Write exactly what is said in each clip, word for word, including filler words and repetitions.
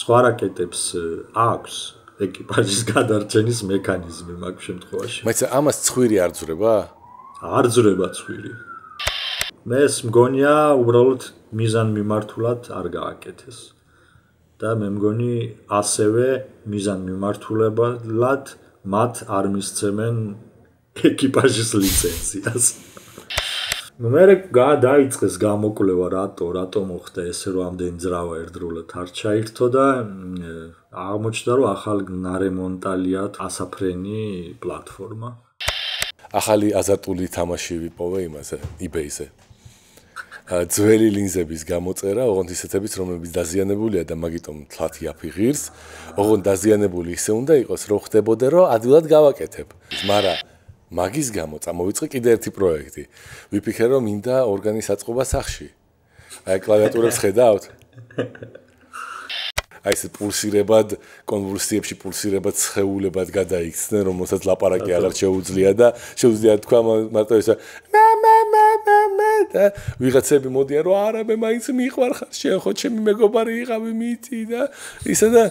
სხვა რაკეტებს აქვს ეკიპაჟის გადარჩენის მექანიზმი მაგ შემთხვევაში. მაგრამ ამას ცხვირი არ ძვრება? არ ძვრება ცხვირი. მეს მგონია უბრალოდ მიზან მიმართულად არ გააკეთეს. და მე მგონი ასევე მიზან მიმართულებლად მათ არ მისცემენ ეკიპაჟის ლიცენზიას. მე დაიწყეს გამოკვლევა რატო რატო მოხდა ესე რომ ამდენი ძრავა ერთდროულად არ ჩაირთო და აღმოჩნდა რომ ახალ ნარემონტალიათ ასაფრენი პლატფორმა. ახალი აზარტული თამაში ვიპოვე იმაზე eBay-ზე. ძველი ლინზების გამოწერა, ოღონდ ისეთებიც, რომლებიც დაზიანებულია და მაგიტომ თლათ იაფიღირს, ოღონდ დაზიანებული ისე უნდა იყოს, რომ ხდებოდა, რომ ადვილად გავაკეთებ. მაგრამ მაგის გამო წამოვიწყე კიდე ერთი პროექტი. ვიფიქრე, რომ მინდა ორგანის აწყობა სახში. აი კლავიატურებს ხედავთ? აი ეს პულსირებად, კონვულსიებში პულსირებად ცხეულებად გადაიქცნენ, რომელსაც ლაპარაკი აღარ შეუძლია და შეუძლია თქვა მარტო ეს მე მე მე მე მე და ვიღაცები მოდიან რომ არა მე მაინც მიყვარხარ შენ ხო ჩემი მეგობარი იყავი მითი და ისა და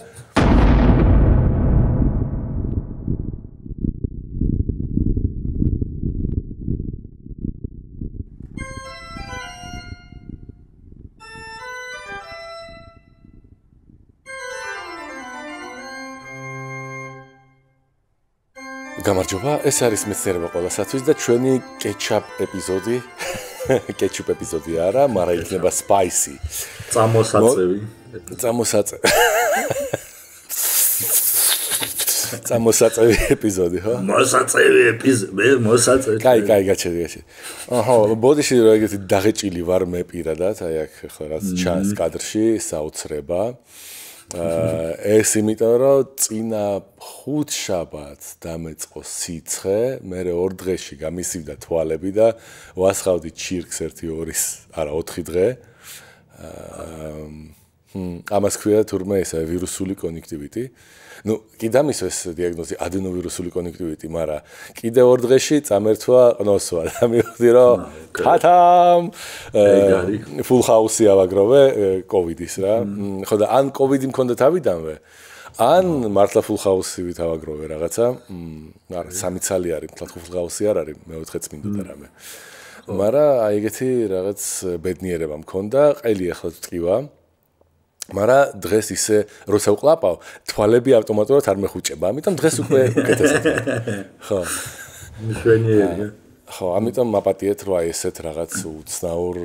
გამარჯობა, ეს არის მეცნიერება ყველასათვის და ჩვენი კეჩაპ ეპიზოდი, კეჩუპ ეპიზოდი არა, მაგრამ იქნება spicy. წამოსაწევი. წამოსაწევი. წამოსაწევი ეპიზოდი, ხო? მოსაწევი ეპიზოდი, მე მოსაწევი. კაი, კაი, გაჩერდი, გაჩერდი. აჰა, ბოდიში რა ეგეთი დაღეჭილი ვარ მე პირადად, აი აქ ხო რაც ჩანს კადრში, საოცრება. ეს იმიტომ რომ წინა ხუთ შაბათს დამეწყო სიცხე, მე ორ დღეში გამისივდა თვალები და ვასხავდი ჩირკს ერთი ორის, არა ოთხი დღე. ამას ქვია თურმე ესა ვირუსული კონექტივიტი. ну, კიდე ამისვეს დიაგნოზი ადენოვირუსული კონექტივიტი, მაგრამ კიდე ორ დღეში წამერთვა ყნოსვა და მივხვდი რომ ხათამ full house-ი ავაგროვე კოვიდის რა. ხო და ან კოვიდი მქონდა თავიდანვე, ან მართლა full house-ი ვითავაგროვე რაღაცა. არა, სამი ცალი არის, თლათ full house-ი არ არის, მეოთხე წმინდოდა რამე. მაგრამ აი ეგეთი რაღაც ბედნიერება მქონდა, ყელი ახლა წკივა. მაგრამ დღეს ისე როცა უყლაპავ, თვალები ავტომატურად არ მეხუჭება, ამიტომ დღეს უკვე უკეთესად. ხო. მშვენიერია. ხო, ამიტომ მაპატიეთ რომ აი ესეთ რაღაც უცნაურ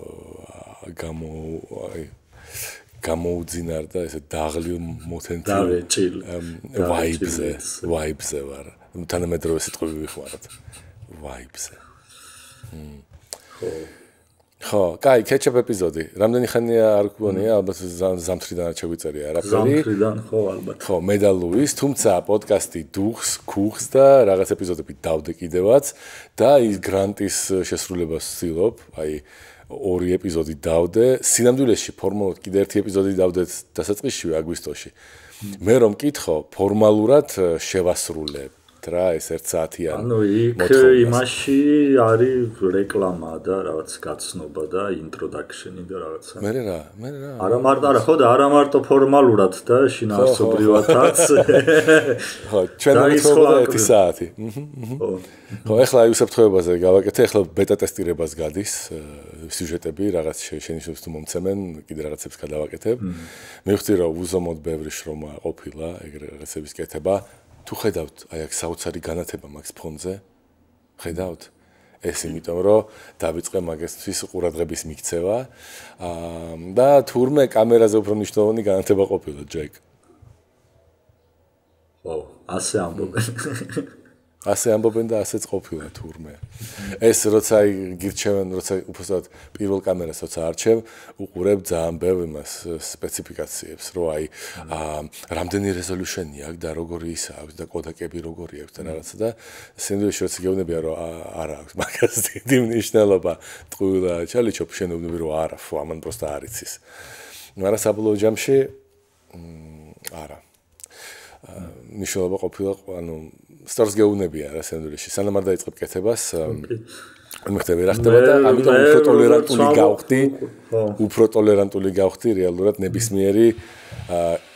გამო აი გამოუძინარდა ესე დაღლილ მოთენთილ ვაიბზე, ვაიბზე ვარ. თანამედროვე სიტყვები ვიხმაროთ. ვაიბზე. ხო. ხო, კაი, კეჩაპ ეპიზოდი. რამდენი ხანია არ გქონია, ალბათ ზამთრიდან არ შეგვიწერია არაფერი. ზამთრიდან ხო, ალბათ. ხო, მე და ლუის, თუმცა პოდკასტი დუხს, ქუხს და რაღაც ეპიზოდები დავდე კიდევაც და ის გრანტის შესრულებას ვცდილობ, აი ორი ეპიზოდი დავდე. სინამდვილეში ფორმალურად კიდე ერთი ეპიზოდი დავდეთ დასაწყისში აგვისტოში. მე რომ მკითხო, ფორმალურად შევასრულებ რა ეს ერთ საათიანი. ანუ იქ იმაში არის რეკლამა და რაღაც გაცნობა და introduction-ი და რაღაცა. მე რა, მე რა. არა მარტო, არა ხო და არა მარტო ფორმალურად და შინაარსობრივადაც. ხო, ჩვენ მოთხოვდა ერთი საათი. ხო. ხო, ეხლა აი უსაფრთხოებაზე გავაკეთე, ეხლა ბეტა ტესტირებას გადის სიუჟეტები, რაღაც შენიშნებს თუ მომცემენ, კიდე რაღაცებს გადავაკეთებ. მივხვდი რომ უზომოდ ბევრი შრომა ყოფილა ეგრე რაღაცების კეთება. თუ ხედავთ, აი აქ საოცარი განათება მაქვს ფონზე. ხედავთ? ეს იმიტომ რომ დავიწყე მაგისთვის ყურადღების მიქცევა. აა და თურმე კამერაზე უფრო მნიშვნელოვანი განათება ყოფილა, ჯეკ. ხო, ასე ამბობენ. ასე ამბობენ და ასეც ყოფილა თურმე. ეს როცა აი გირჩევენ, როცა უბრალოდ პირველ კამერას როცა არჩევ, უყურებ ძალიან ბევრ იმას სპეციფიკაციებს, რომ აი რამდენი რეზოლუშენი აქვს და როგორი ისა აქვს და კოდაკები როგორი აქვს და რაღაცა და სინდრომში როცა გეუბნებია რომ არა აქვს მაგას დიდი მნიშვნელობა, ტყუილა ჩალიჩობ შენობები რომ არა, ფუ ამან პროსტა არ იცის. მაგრამ საბოლოო ჯამში არა. მნიშვნელობა ყოფილა, ანუ სწორს გეუბნებია რა სინდრომში. სანამ არ დაიწყებ კეთებას მიხდება რა ხდება და ამიტომ უფრო ტოლერანტული გავხდი, უფრო ტოლერანტული გავხდი რეალურად ნებისმიერი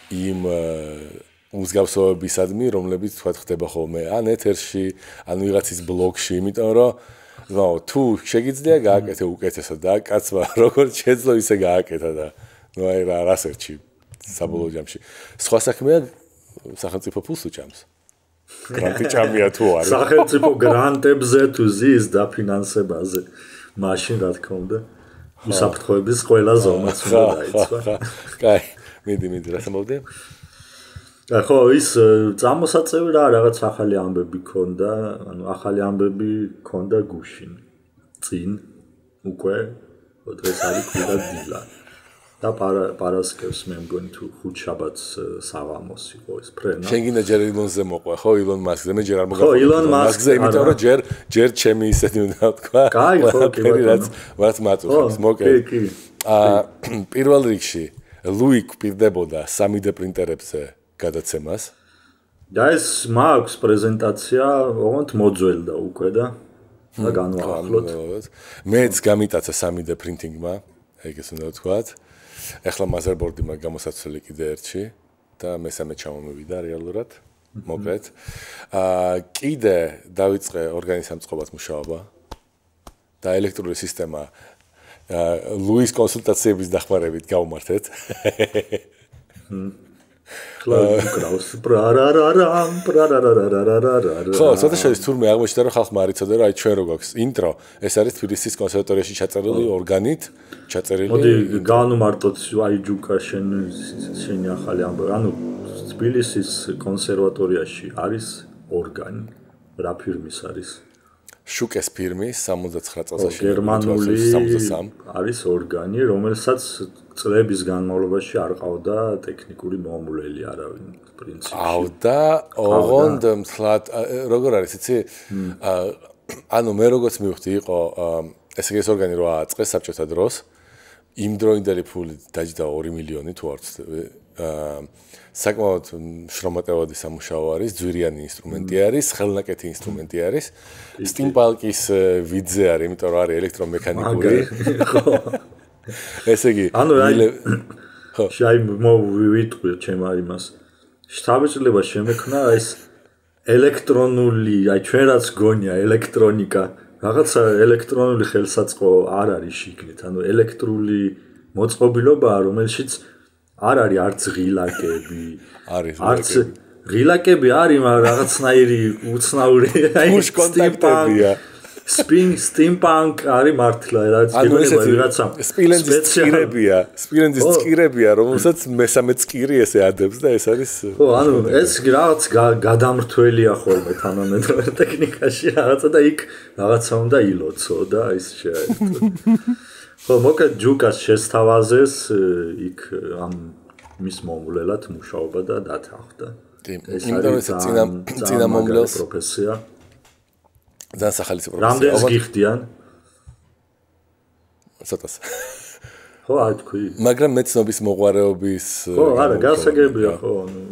იმ მსგავსობებისადმი, რომლებიც თქვა ხდება ხოლმე ან ეთერში, ან ვიღაცის ბლოგში, იმიტომ რომ ნუ თუ შეგიძლია გააკეთე უკეთესად და კაცმა როგორც შეძლო ისე გააკეთა და ნუ აი რა რასერჩი საბოლოო ჯამში. სხვა საქმეა სახელმწიფო ფულს უჭამს. გრანტი ჭამია თუ არის. სახელმწიფო გრანტებზე თუ ზის დაფინანსებაზე. მაშინ რა თქმა უნდა უსაფრთხოების ყველა ზომაც უნდა დაიცვა. კაი, მიდი მიდი რა თქმა ხო, ის წამოსაწევი რა რაღაც ახალი ამბები ქონდა, ანუ ახალი ამბები ქონდა გუშინ. წინ უკვე დღეს არის კვირა დილა. და პარასკევს მე მგონი თუ ხუთშაბათს საღამოს იყო ეს ფრენა. შენ გინდა ჯერ ილონზე მოყვა, ხო, ილონ მასკზე, მე ჯერ არ მოგაყვება. ხო, ილონ მასკზე, იმიტომ რომ ჯერ ჯერ ჩემი ისეთი უნდა თქვა. კაი, ხო, კი ბატონო. რაც მაწუხებს, მოკე. კი, კი. აა პირველ რიგში ლუი გვპირდებოდა სამი დე პრინტერებზე გადაცემას. და ეს მაქვს პრეზენტაცია, ოღონდ მოძველდა უკვე და და განვაახლოთ. მეც გამიტაცა სამი დე პრინტინგმა, ეგეც უნდა ვთქვათ. ეხლა motherboard-ი მაგ გამოსაცვლელი კიდე ერთში და მესამე ჩამომივიდა რეალურად. მოკლედ. აა კიდე დავიწყე ორგანიზამწყობად მუშაობა და ელექტრული სისტემა ლუის კონსულტაციების დახმარებით გავმართეთ. კლაუს პრარარარამ პრარარარარარარა. ხო, ცოტა შეიძლება თურმე აღმოჩნდა რომ ხალხმა არ იცოდა რომ აი ჩვენ რო გვაქვს ინტრო, ეს არის თბილისის კონსერვატორიაში ჩაწერილი ორგანით, ჩაწერილი. მოდი განვმარტოთ აი ჯუკა შენ შენი ახალი ამბავი. ანუ თბილისის კონსერვატორიაში არის ორგანი. რა ფირმის არის? შუკეს ფირმის სამოცდაცხრა წელსაში გერმანული სამოცდასამი არის ორგანი, რომელსაც წლების განმავლობაში არ ყავდა ტექნიკური მომვლელი არავინ პრინციპში. ყავდა, ოღონდ მთლად როგორ არის, იცი? ანუ მე როგორც მივხვდი, იყო ესე იგი ეს ორგანი რო ააწყეს საბჭოთა დროს, იმ დროინდელი ფული დაჯდა ორი მილიონი თუ არ ვცდები. საკმაოდ შრომატევადი სამუშაო არის, ძვირიანი ინსტრუმენტი არის, ხელნაკეთი ინსტრუმენტი არის. სტიმპალკის ვიდზე არის, იმიტომ რომ არის ელექტრომექანიკური. ხო. ესე იგი, ანუ ხო, შაი მოვიტყვი ჩემ იმას. შთაბეჭდილება შემექნა ეს ელექტრონული, აი ჩვენ რაც გონია ელექტრონიკა, რაღაცა ელექტრონული ხელსაწყო არ არის შიგნით, ანუ ელექტრული მოწყობილობაა, რომელშიც არ არის არც ღილაკები, არის არც ღილაკები არის, მაგრამ რაღაცნაირი უცნაური აი კონტაქტებია. Spin steampunk არის მართლა რაც გეუბნება რაღაცა სპილენდის წკირებია, სპილენდის წკირებია, რომელსაც მესამე წკირი ესე ადებს და ეს არის ხო, ანუ ეს რაღაც გადამრთველია ხოლმე თანამედროვე ტექნიკაში რაღაცა და იქ რაღაცა უნდა ილოცო და ის შეაერთო. ხო, მოკლედ ჯუკას შესთავაზეს იქ ამ მის მომვლელად მუშაობა და დათანხმდა. ეს არის წინა წინა მომვლელს პროფესია. ძალიან სახალისო პროფესია. რამდენს გიხდიან? ცოტას. ხო, აი თქვი. მაგრამ მეცნობის მოღვარეობის ხო, არა, გასაგებია, ხო, ანუ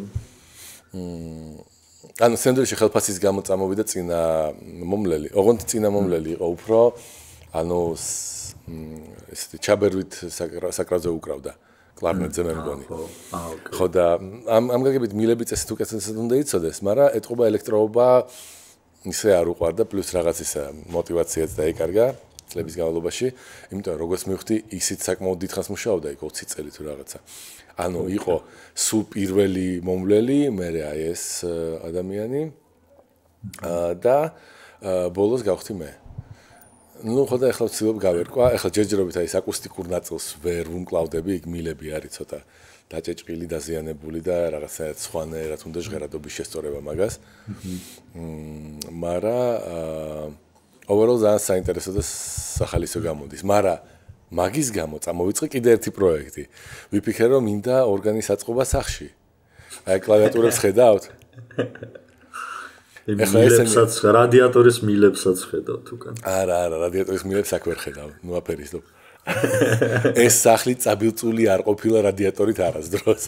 ანუ სენდვიჩი ხელფასის გამო წამოვიდა წინა მომვლელი. ოღონდ წინა მომვლელი იყო უფრო ანუ ესეთი ჩაბერვით საკრავზე უკრავდა. კლარნეტზე მე მგონი. ხო და ამ ამ გაგებით მილები წესით უკეთესად უნდა იცოდეს, მაგრამ ეთყობა ელექტროობა ისე არ უყვარდა, პლუს რაღაც ისა мотиваციაც დაიკარგა წლების განმავლობაში, იმიტომ რომ როგორც მივხვდი, ისიც საკმაოდ დიდხანს მუშაობდა იქ ოცი წელი თუ რაღაცა. ანუ იყო სულ პირველი მომვლელი, მე აი ეს ადამიანი და ბოლოს გავხდი მე. ну, ხო და ახლა ვცდილობ გავერკვა, ახლა ჯერჯერობით აი ეს აკუსტიკურ ნაწილს ვერ ვუმკლავდები, იქ მილები არის ცოტა დაჭეჭყილი, დაზიანებული და რაღაცა სხვანაირად უნდა ჟღერადობის შესწორება მაგას. მმ, მაგრამ overall ძალიან საინტერესო და სახალისო გამოდის. მაგრამ მაგის გამო წამოვიწყე კიდე ერთი პროექტი. ვიფიქრე რომ მინდა ორგანის აწყობა სახში. აი კლავიატურებს ხედავთ? მილებსაც, რადიატორის მილებსაც ხედავთ უკან. არა, არა, რადიატორის მილებს აქ ვერ ხედავ. ნუ აფერისტო. ეს სახლი წაბილწული არ ყოფილა რადიატორით არასდროს.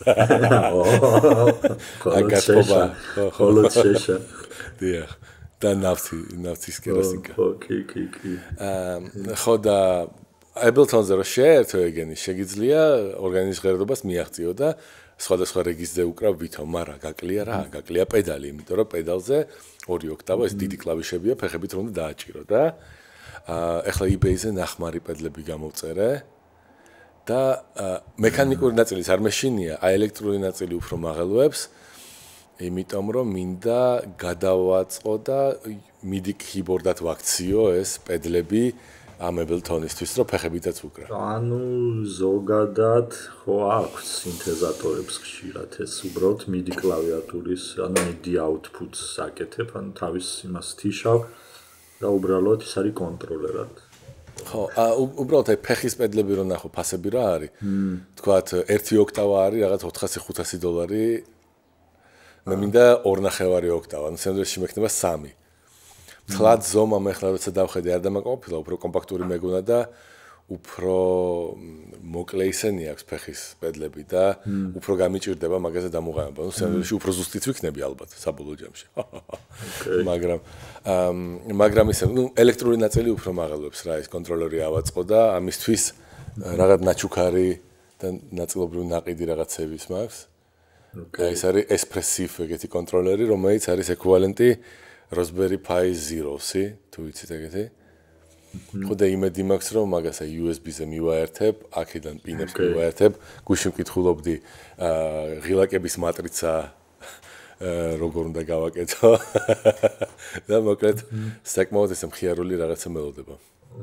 აგათობა, ხოლო შეშა. დიახ. და ნავთი, ნავთის კერასინკა. ხო, კი, კი, კი. აა, ხო და Ableton-ზე რო შეერთო ეგენი, შეგიძლია ორგანის ჟღერადობას მიაღწიო და სხვადასხვა რეგისტრზე უკრავ ვითომ, მაგრამ გაკლია რა, გაკლია პედალი, იმიტომ რომ პედალზე ორი ოქტავა ეს დიდი კლავიშებია, ფეხებით რომ დააჭირო და ახლა eBay-ზე ნახმარი პედლები გამოვწერე და მექანიკური ნაწილის არ მეშინია, აი ელექტრული ნაწილი უფრო მაღელვებს, იმიტომ რომ მინდა გადავაწყო და MIDI keyboard-ად ვაქციო ეს პედლები ამ Ableton-ისთვის, რომ ფეხებითაც უკრა. ანუ ზოგადად ხო აქვს სინთეზატორებს ხშირად ეს უბრალოდ MIDI კლავიატურის, ანუ MIDI output-ს აკეთებ, ანუ თავის იმას თიშავ და უბრალოდ ის არის კონტროლერად. ხო, უბრალოდ აი ფეხის პედლები რო ნახო, ფასები რა არის? თქვათ ერთი ოქტავა არის რაღაც ოთხასი ხუთასი დოლარი. მე მინდა ორნახევარი ოქტავა, ანუ სინამდვილეში მექნება სამი. თლად ზომა მე ხლა როცა დავხედე არ დამაკმაყოფილა, უფრო კომპაქტური მეგონა და უფრო მოკლე ისენი აქვს ფეხის პედლები და უფრო გამიჭირდება მაგაზე დამოყენება. ნუ სინამდვილეში უფრო ზუსტიც ვიქნები ალბათ საბოლოო ჯამში. მაგრამ მაგრამ ისე ნუ ელექტრული ნაწილი უფრო მაღელვებს რა, ის კონტროლერი ავაწყო და ამისთვის რაღაც ნაჩუქარი და ნაწილობრივ ნაყიდი რაღაცების მაქვს. ეს არის Espressif ეგეთი კონტროლერი, რომელიც არის ეკვივალენტი Raspberry Pi Zero-ი, თუ ვიცით ეგეთი. ხო და იმედი მაქვს, რომ მაგას აი U S B-ზე მივაერთებ, აქედან პინებს მივაერთებ, გუშინ მკითხულობდი ღილაკების მატრიცა როგორ უნდა გავაკეთო. და მოკლედ საკმაოდ ესე მხიარული რაღაცა მელოდება.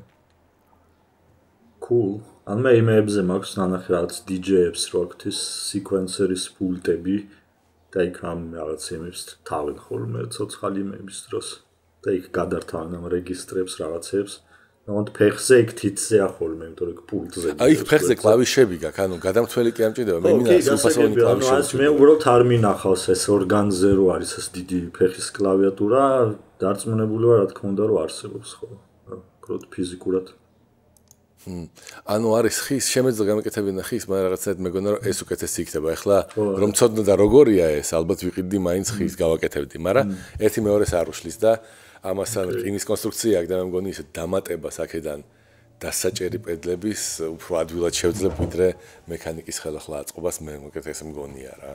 Cool. ან მე იმეებზე მაქვს ნანახი რაღაც D J-ებს რო აქვთ ის სიკვენსერის პულტები და იქ ამ რაღაცებს თავენ ხოლმე ცოცხალი იმების დროს და იქ გადართავენ ამ რეგისტრებს რაღაცებს. ანუ ფეხზე იქ თითზე ახოლმე, იმიტომ რომ პულტზე. აი იქ ფეხზე კლავიშები გაქვს, ანუ გადამთვლელი კი ამჭირდება, მე მინდა სრულფასოვანი კლავიშები. მე უბრალოდ არ მინახავს ეს ორგანზე რო არის ეს დიდი ფეხის კლავიატურა, დარწმუნებული ვარ რა თქმა უნდა რომ არსებობს ხო. უბრალოდ ფიზიკურად. ანუ არის ხის, შემეძლო გამეკეთებინა ხის, მაგრამ რაღაცაად მეგონა რომ ეს უკეთესი იქნება. ეხლა რომ ცოდნა და როგორია ეს, ალბათ ვიყიდი მაინც ხის გავაკეთებდი, მაგრამ ერთი მეორეს არ უშლის და ამასთან რკინის კონსტრუქცია აქვს და მე მგონი ისე დამატებას აქედან დასაჭერი პედლების უფრო ადვილად შევძლებ ვიდრე მექანიკის ხელახლა აწყობას მე მოკეთ ესე მგონია რა.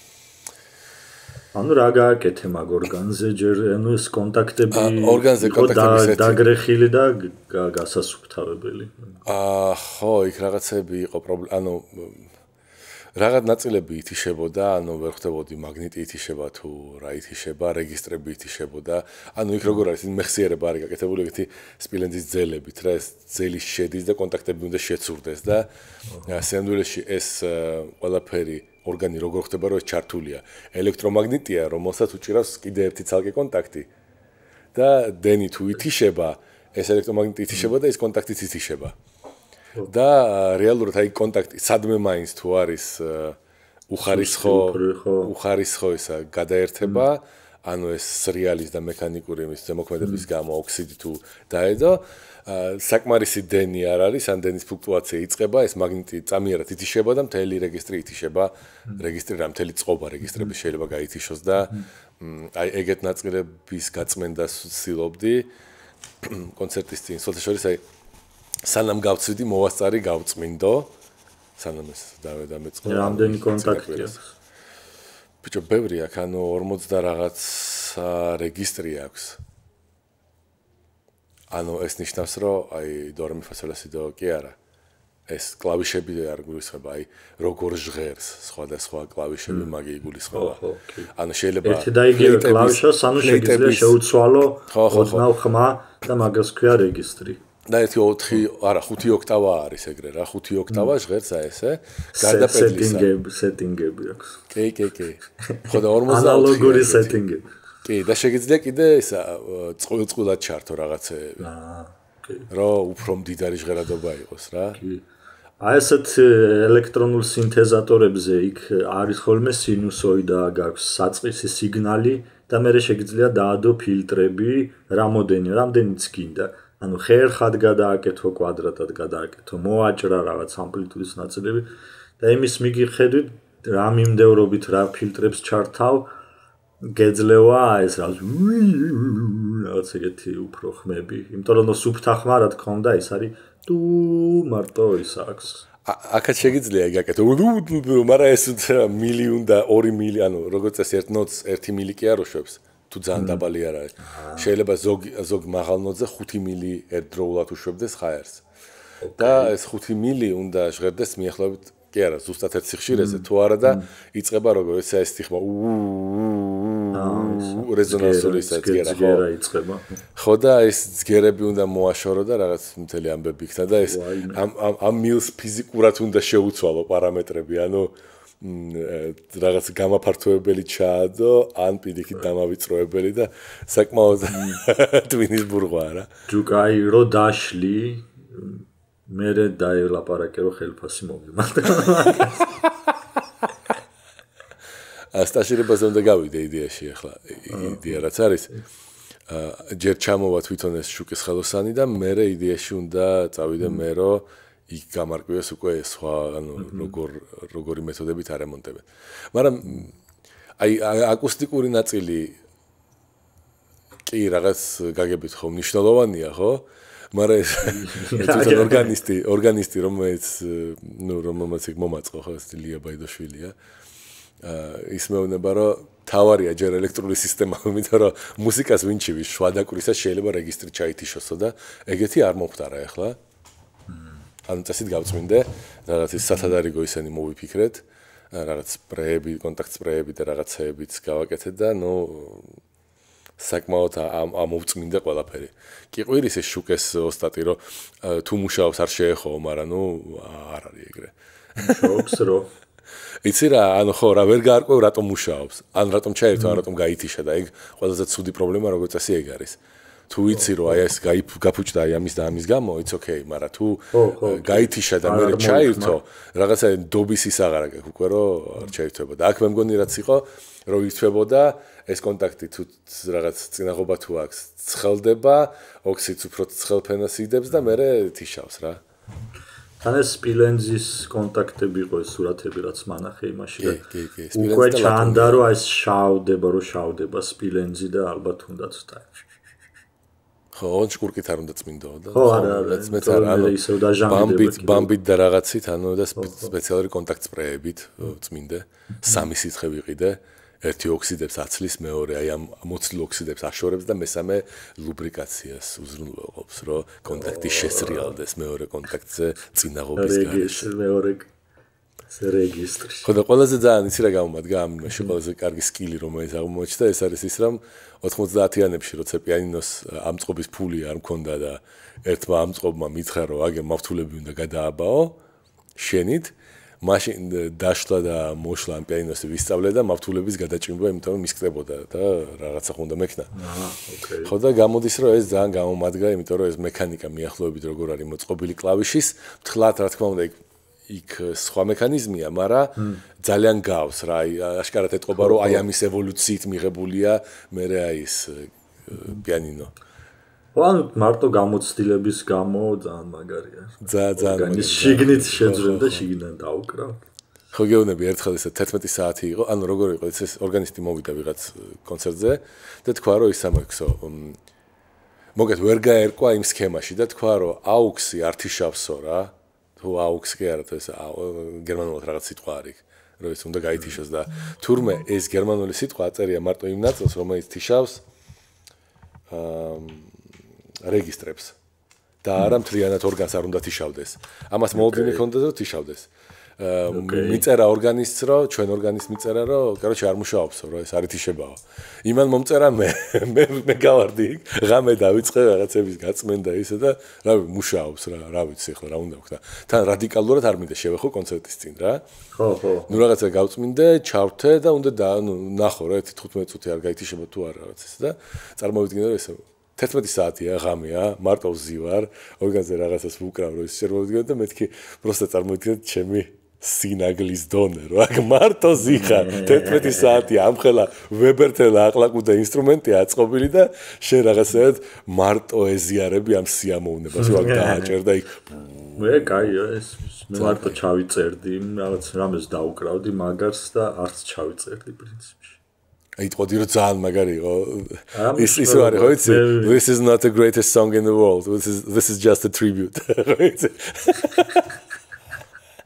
ანუ რა გააკეთე მაგ ორგანზე ჯერ ანუ ეს კონტაქტები ორგანზე კონტაქტები დაგრეხილი და გასასუფთავებელი. აა ხო, იქ რაღაცები იყო პრობლემა, ანუ რაღაც ნაწილები ითიშებოდა, ანუ ვერ ხვდებოდი მაგნიტი ითიშება თუ რა ითიშება, რეგისტრები ითიშებოდა. ანუ იქ როგორ არის, მეხსიერება არის გაკეთებული ეგეთი სპილენძის ძელებით, რა ეს ძელი შედის და კონტაქტები უნდა შეცურდეს და სინამდვილეში ეს ყველაფერი ორგანი როგორ ხდება, რომ ეს ჩართულია. ელექტრომაგნიტია, რომელსაც უჭირავს კიდე ერთი ცალკე კონტაქტი. და დენი თუ ითიშება, ეს ელექტრომაგნიტი ითიშება და ეს კონტაქტიც ითიშება. და რეალურად აი კონტაქტი სადმე მაინც თუ არის უხარისხო უხარისხო ისა გადაერთება, ანუ ეს სრიალის და მექანიკური იმის ზემოქმედების გამო ოქსიდი თუ დაედო, საკმარისი დენი არ არის, ან დენის ფლუქტუაცია იწყება, ეს მაგნიტი წამიერად ითიშება და მთელი რეგისტრი ითიშება, რეგისტრი რა მთელი წყობა რეგისტრების შეიძლება გაითიშოს და აი ეგეთ ნაწილების გაწმენდას ვცდილობდი კონცერტის წინ, სხვათა შორის აი სანამ გავწვიდი მოვასწარი გავწმინდო, სანამ ეს დავედამეწყო. რამდენი კონტაქტია? ბიჭო, ბევრი აქვს, ანუ ორმოცი და რაღაც რეგისტრი აქვს. ანუ ეს ნიშნავს, რომ აი დო რე მი ფა სოლ ლა სი დო კი არა. ეს კლავიშები არ გულისხმობა, აი როგორ ჟღერს სხვადასხვა კლავიშები მაგი იგულისხმობა. ანუ შეიძლება ერთი და იგივე კლავიშას, ანუ შეიძლება შეუცვალო ოდნავ ხმა და მაგას ქვია რეგისტრი. და ერთი ოთხი, არა, ხუთი ოქტავა არის ეგრე რა, ხუთი ოქტავა ჟღერს აი ესე. გადაპედლისა. სეტინგები აქვს. კი, კი, კი. ხო და ორმოცდაოთხი ანალოგური სეტინგები. კი, და შეგიძლია კიდე ისა წყვილ-წყვილად ჩართო რაღაცეები. აა, კი. რომ უფრო მდიდარი ჟღერადობა იყოს რა. კი. აი ესეთ ელექტრონულ სინთეზატორებზე იქ არის ხოლმე სინუსოიდა, გაქვს საწყისი სიგნალი და მე შეგიძლია დაადო ფილტრები, რამოდენი, რამდენიც გინდა. ანუ ხერხად გადააკეთო, კვადრატად გადააკეთო, მოაჭრა რაღაც ამპლიტუდის ნაწილები და იმის მიგიხედვით რა მიმდევრობით რა ფილტრებს ჩართავ, გეძლევა ეს რაღაც ეგეთი უფრო ხმები. იმიტომ რომ სუფთა ხმა რა თქმა უნდა ის არის თუ მარტო ის აქვს. აქაც შეგიძლია იგაკეთო. მაგრამ ეს მილიონი და ორი მილი, ანუ როგორც წესი ერთ ნოტს ერთი მილი კი არ უშვებს. თუ ძალიან დაბალი არ არის. შეიძლება ზოგი ზოგი მაღალ ნოტზე ხუთი მილი ერთდროულად უშვებდეს ხაერს. და ეს ხუთი მილი უნდა ჟღერდეს მიახლოებით კი არა, ზუსტად ერთ სიხშირეზე თუ არა და იწება როგორ ეს ეს თიხმა რეზონანსული საძგერა ხო? იწება. ხო და ეს ძგერები უნდა მოაშორო და რაღაც მთელი ამბები იქნა და ეს ამ ამ მილს ფიზიკურად უნდა შეუცვალო პარამეტრები, ანუ რაღაც გამაფართოებელი ჩაადო, ან პირიქით დამავიწროებელი და საკმაოდ ტვინის ბურღვა რა. ჯუკაი რო დაშლი მერე დაელაპარაკე რომ ხელფასი მოგიმართა. ასტაშირებას უნდა გავიდე იდეაში ახლა იდეა რაც არის ჯერ ჩამოვა თვითონ ეს შუკის ხელოსანი და მერე იდეაში უნდა წავიდე მე რომ იქ გამარკვიეს უკვე სხვა ანუ როგორ როგორი მეთოდებით არემონტებენ. მაგრამ აი აკუსტიკური ნაწილი კი რაღაც გაგებით ხო მნიშვნელოვანია ხო? მაგრამ ეს თვითონ ორგანისტი ორგანისტი რომელიც ნუ რომელმაც იქ მომაწყო ხო ეს ლია ბაიდოშვილია ის მეუბნება რომ თავარია ჯერ ელექტრული სისტემა იმიტომ რომ მუსიკას ვინჩივის შვადაკვრისას შეიძლება რეგისტრი ჩაითიშოსო და ეგეთი არ მომხდარა ახლა ანუ წესით გავწმინდე რაღაც ის სათადარიგო ისენი მოვიფიქრეთ რაღაც სპრეები კონტაქტ სპრეები და რაღაცეებიც გავაკეთეთ და ნუ საკმაოდ ამოვწმინდა ყველაფერი. კი ყვირის ეს შუკეს ოსტატი რომ თუ მუშაობს არ შეეხო, მაგრამ ნუ არ არის ეგრე. მუშაობს რო. იცი რა, ანუ ხო რა ვერ გაარკვევ რატომ მუშაობს. ან რატომ ჩაერთო, ან რატომ გაითიშა და ეგ ყველაზე ცუდი პრობლემა როგორც წესი ეგ არის. თუ იცი რომ აი ეს გაფუჭდა აი ამის და ამის გამო, it's okay, მაგრამ თუ გაითიშა და მე ჩაერთო, რაღაცა დობის ისაღარა გეკ უკვე რომ არ ჩაერთვება და აქ მე მგონი რაც იყო, რომ იწვებოდა ეს კონტაქტი თუ რაღაც წინაღობა თუ აქვს ცხელდება, ოქსიდს უფრო ცხელფენას იდებს და მე თიშავს რა. თან ეს სპილენძის კონტაქტები იყო ეს სურათები რაც მანახე იმაში და კი, კი, უკვე ჩანდა რომ ეს შავდება, რომ შავდება სპილენძი და ალბათ უნდაც და ხო, ჭკურკით არ უნდა წმინდო და ხო, არა, არა, მეც არ ანუ ისევ დაჟანგდება. ბამბით, ბამბით და რაღაცით, ანუ და სპეციალური კონტაქტ სპრეებით წმინდე. სამი სითხე ვიყიდე. ერთი ოქსიდებს აცლის, მეორე აი ამ მოცლ ოქსიდებს აშორებს და მესამე ლუბრიკაციას უზრუნველყოფს, რომ კონტაქტი შესრიალდეს მეორე კონტაქტზე წინაღობის გარშემო. რეგისტრი მეორე რეგისტრი. ხო და ყველაზე ძალიან იცი რა გამომადგა ამ იმაში ყველაზე კარგი სკილი რომელიც აღმოჩნდა ეს არის ის რომ ოთხმოცდაათიანებში როცა პიანინოს ამწყობის ფული არ მქონდა და ერთმა ამწყობმა მითხრა რომ აგე მავთულები უნდა გადააბაო შენით მაშინ დაშლა და მოშლა ამ პიანინოს ვისწავლე და მავთულების გადაჭიმვა იმიტომ რომ მისკდებოდა და რაღაცა ხონდა მექნა. აჰა, ოკეი. ხო და გამოდის რომ ეს ძალიან გამომადგა იმიტომ რომ ეს მექანიკა მიახლოებით როგორ არის მოწყობილი კლავიშის მთლად რა თქმა უნდა იქ სხვა მექანიზმია, მაგრამ ძალიან გავს რა, აი აშკარად ეთყობა რომ აი ამის ევოლუციით მიღებულია მე აი ეს პიანინო. ანუ მარტო გამოცდილების გამო ძალიან მაგარია. ძალიან ძალიან მაგარი. შიგნით შეძრებ და შიგნიდან დაუკრავ. ხო გეუბნები ერთხელ ესე თერთმეტი საათი იყო, ანუ როგორ იყო ეს ორგანისტი მოვიდა ვიღაც კონცერტზე და თქვა რომ ის ამაქსო მოგეთ ვერ გაერკვა იმ სქემაში და თქვა რომ აუქსი ართიშავსო რა თუ აუქს კი არა ეს გერმანულად რაღაც სიტყვა არის რომ ეს უნდა გაითიშოს და თურმე ეს გერმანული სიტყვა აწერია მარტო იმ ნაწილს რომელიც თიშავს რეგისტრებს და არა მთლიანად ორგანს არ უნდა თიშავდეს ამას მოლოდინი ქონდა რომ თიშავდეს მიწერა ორგანისტს რომ ჩვენ ორგანისტს მიწერა რომ короче არ მუშაობსო რომ ეს არ ითიშებაო იმან მომწერა მე მე მე გავარდი ღამე დავიწყე რაღაცების გაწმენდა ისე და რა მუშაობს რა რა ვიცი ხო რა უნდა ვქნა თან რადიკალურად არ მინდა შევეხო კონცერტის წინ რა ხო ხო ნუ რაღაცა გავწმინდე ჩავრთე და უნდა და ნუ ნახო რა თხუთმეტ წუთი არ გაითიშება თუ არა რაღაც ეს და წარმოვიდგინე რომ ესე თერთმეტი საათია ღამეა მარტო ვზივარ ორგანზე რაღაცას ვუკრავ რომ ის შემოვიდგინე და მეთქი პროსტა წარმოვიდგინე ჩემი სინაგლის დონე რა მარტო ზიხარ თერთმეტი საათი ამხელა ვებერთელა აყლაკუდა ინსტრუმენტია აწყობილი და შენ რაღაცად მარტო ეზიარები ამ სიამოვნებას რა დააჭერდა იქ მე კაია ეს მე მარტო ჩავიწერდი რაღაც რამეს დაუკრავდი მაგარს და არც ჩავიწერდი პრინციპში აი თქოდი რომ ძალიან მაგარი იყო ის ის არის ხო იცი this is not the greatest song in the world this is this is just a tribute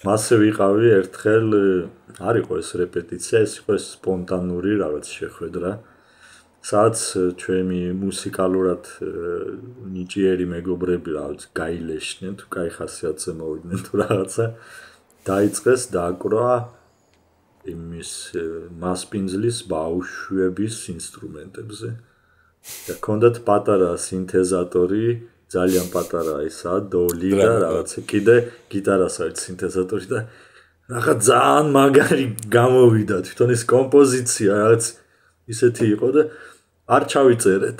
მასე ვიყავი ერთხელ არ იყო ეს რეპეტიცია, ეს იყო სპონტანური რაღაც შეხვედრა. სადაც ჩვენი მუსიკალურად ნიჭიერი მეგობრები რაღაც გაილეშნენ, თუ კაი ხასიათზე მოვიდნენ თუ რაღაცა. დაიწყეს დააკვრა იმის მასპინძლის ბაუშვების ინსტრუმენტებზე. და ქონდათ პატარა სინთეზატორი, ძალიან პატარა ისა, დოლი და რაღაცა კიდე გიტარას არის სინთეზატორი და რაღაც ძალიან მაგარი გამოვიდა თვითონ ეს კომპოზიცია რაღაც ისეთი იყო და არ ჩავიწერეთ.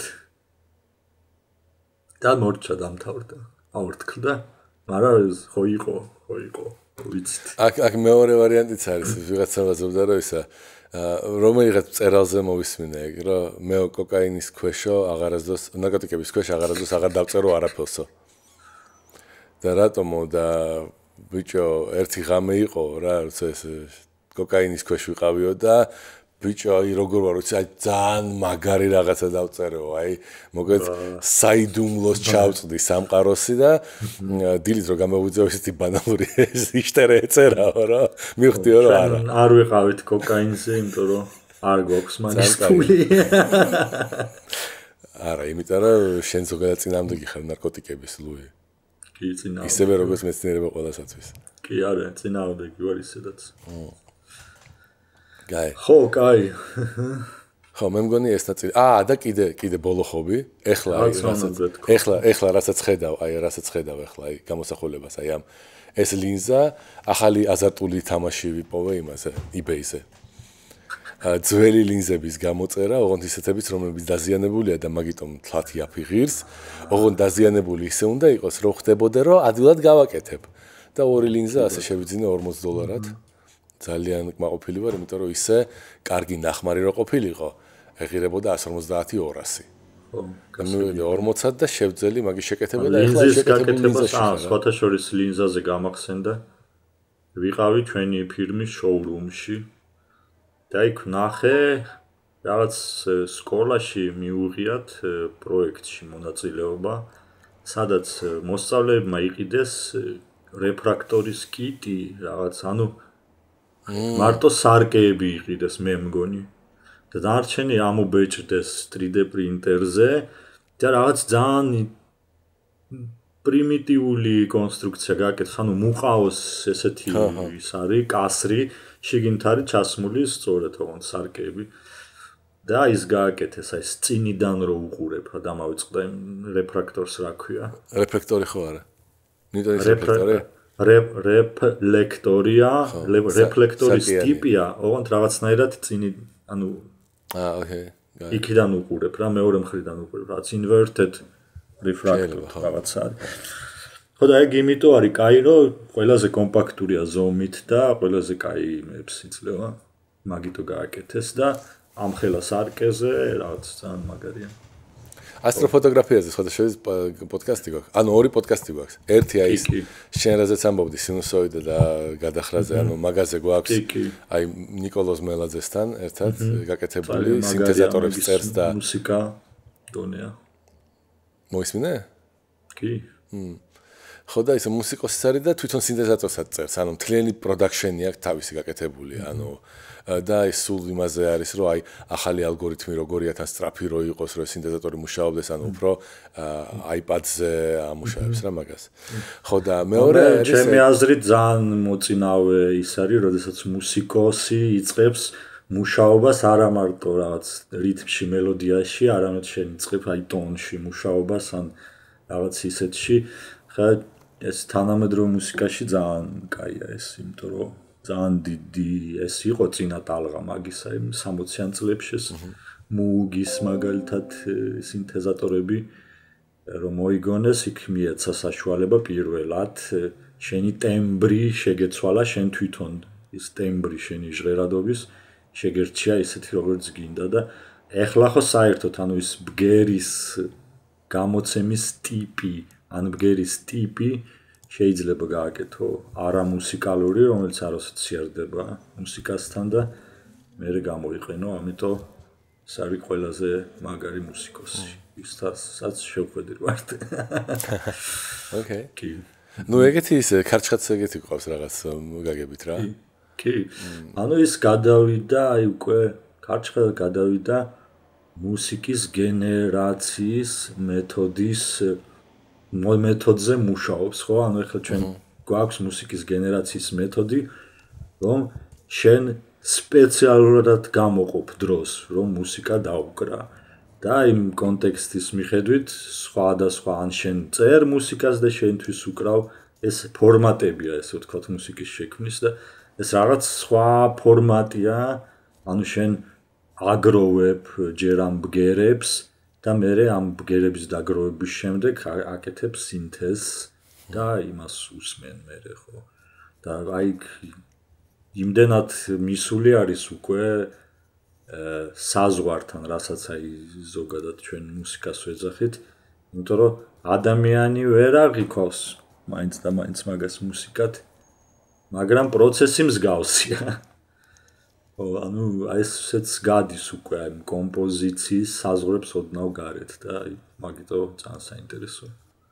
და მორჩა დამთავრდა. აორთქლდა, მაგრამ ხო იყო, ხო იყო. ვიცით. აქ აქ მეორე ვარიანტიც არის, ვიღაცა ვაზობდა რომ ისა რომელიღაც წერალზე მოვისმინე ეგ რომ მე კოკაინის ქვეშო აღარასდროს ნარკოტიკების ქვეშ აღარასდროს აღარ დავწერო არაფერსო. და რატომო და ბიჭო ერთი ღამე იყო რა როცა ეს კოკაინის ქვეშ ვიყავიო და ბიჭო აი როგორ ვარ ვიცი აი ძალიან მაგარი რაღაცა დავწერო აი მოგეთ საიდუმლოს ჩავწდი სამყაროსი და დილით რო გამოვიძე ისეთი ბანალური ისტერე ეწერაო რა მივხვდიო რა არა არ ვიყავით კოკაინზე იმიტომ რომ არ გვაქვს მაინც ფული არა იმიტომ რომ შენ ზოგადად წინამდე გიხარ ნარკოტიკების ლუი კი წინამდე ისევე როგორც მეცნიერება ყველასათვის კი არა წინამდე კი ვარ ისედაც გაი. ხო, კაი. ხო, მე მგონი ეს ნაწილი. აა, და კიდე, კიდე ბოლო ხობი. ეხლა, ეხლა, ეხლა რასაც ხედავ, აი, რასაც ხედავ ეხლა, აი, გამოსახულებას, აი ამ ეს ლინზა, ახალი აზარტული თამაში ვიპოვე იმაზე, eBay-ზე. აა, ძველი ლინზების გამოწერა, ოღონდ ისეთებიც, რომლებიც დაზიანებულია და მაგიტომ თლათ იაფიღირს, ოღონდ დაზიანებული ისე უნდა იყოს, რომ ხდებოდე, რომ ადვილად გავაკეთებ. და ორი ლინზა ასე შევიძინე ორმოც დოლარად. ძალიან კმაყოფილი ვარ, იმიტომ რომ ისე კარგი ნახმარი რო ყოფილიყო, ეღირებოდა εκατს ორმოცდაათი ორასი. ხო, გამოვიდა ორმოცად და შევძელი მაგის შეკეთება და ეხლა შეკეთებული ლინზაში. აა, სხვათა შორის ლინზაზე გამახსენდა. ვიყავი ჩვენი ფირმის შოურუმში და იქ ნახე რაღაც სკოლაში მიუღიათ პროექტში მონაწილეობა, სადაც მოსწავლეებმა იყიდეს რეფრაქტორის კიტი, რაღაც, ანუ მარტო სარკეები იყიდეს მე მგონი და დარჩენი ამობეჭდეს თრი დე პრინტერზე და რაღაც ძალიან პრიმიტიული კონსტრუქცია გააკეთეს ანუ მუყაოს ესეთი ის არის კასრი შიგნით არის ჩასმული სწორედ ოღონდ სარკეები და ის გააკეთეს აი წინიდან რო უყურებ რა დამავიწყდა იმ რეფრაქტორს რა ქვია რეფრაქტორი ხო არა ნიუტონის რეფრაქტორი რეფლექტორია, რეფლექტორის ტიპია, ოღონდ რაღაცნაირად წინი, ანუ აა, ოკეი. იქიდან უყურებ რა, მეორე მხრიდან უყურებ, რაც inverted refractor რაღაცა არის. ხო და ეგ იმიტომ არის კაი, რომ ყველაზე კომპაქტურია ზომით და ყველაზე კაი იმებს იძლევა. მაგიტო გააკეთეს და ამხელა სარკეზე რაღაც ძალიან მაგარია. ასტროფოტოგრაფიაზე სხვადასხვა პოდკასტი გვაქვს. ანუ ორი პოდკასტი გვაქვს. ერთი აი ის შენ რაზეც ამბობდი სინუსოიდე და გადახრაზე, ანუ მაგაზე გვაქვს. აი ნიკოლოზ მელაძესთან ერთად გაკეთებული სინთეზატორების წერს და მუსიკა დონეა. მოისმინე? კი. ხო და ის მუსიკოსიც არის და თვითონ სინთეზატორსაც წერს. ანუ მთლიანი პროდაქშენი აქვს თავისი გაკეთებული. ანუ და ის სულ იმაზე არის, რომ აი ახალი ალგორითმი როგორია თან სწრაფი რო იყოს, რომ სინთეზატორი მუშაობდეს, ანუ უფრო iPad-ზე ამუშავებს რა მაგას. ხო და მეორე არის ჩემი აზრით ძალიან მოწინავე ის არის, როდესაც მუსიკოსი იწყებს მუშაობას არა მარტო რაღაც რითმში, მელოდიაში, არამედ შენ იწყებ აი ტონში მუშაობას ან რაღაც ისეთში. ხა ეს თანამედროვე მუსიკაში ძალიან კაია ეს, იმიტომ რომ ძალიან დიდი ეს იყო წინა ტალღა მაგისა იმ სამოციან წლებში ეს მუგის მაგალითად სინთეზატორები რომ მოიგონეს იქ მიეცა საშუალება პირველად შენი ტემბრი შეგეცვალა შენ თვითონ ის ტემბრი შენი ჟღერადობის შეგერჩია ისეთი როგორც გინდა და ეხლა ხო საერთოდ ანუ ის ბგერის გამოცემის ტიპი ან ბგერის ტიპი შეიძლება გააკეთო არამუსიკალური, რომელიც არ ასოცირდება მუსიკასთან და მე გამოიყენო, ამიტომ ეს არის ყველაზე მაგარი მუსიკოსი. ისაც შევხედი ვარ. ოკეი. კი. ნუ ეგეთი ის ქარჩხაც ეგეთი ყავს რაღაც გაგებით რა. კი. ანუ ის გადავიდა აი უკვე ქარჩხა გადავიდა მუსიკის გენერაციის მეთოდის მეთოდზე მუშაობს, ხო? ანუ ეხლა ჩვენ გვაქვს მუსიკის გენერაციის მეთოდი, რომ შენ სპეციალურად გამოყოფ დროს, რომ მუსიკა დაუკრა. და იმ კონტექსტის მიხედვით სხვადასხვა ან შენ წერ მუსიკას და შენთვის უკრავ, ეს ფორმატებია, ესე ვთქვათ, მუსიკის შექმნის და ეს რაღაც სხვა ფორმატია, ანუ შენ აგროვებ ჯერ ამ ბგერებს და მერე ამ ბგერების დაგროვების შემდეგ აკეთებ სინთეზს და იმას უსმენ მერე, ხო? და აი იმდენად მისული არის უკვე საზღვართან, რასაც აი ზოგადად ჩვენ მუსიკას ვეძახით, იმიტომ რომ ადამიანი ვერ აღიქვავს მაინც და მაინც მაგას მუსიკად, მაგრამ პროცესი მსგავსია. ო, ანუ აი ესეც გადის უკვე აი კომპოზიციის საზღვრებს ოდნავ გარეთ და აი მაგიტო ძალიან საინტერესოა.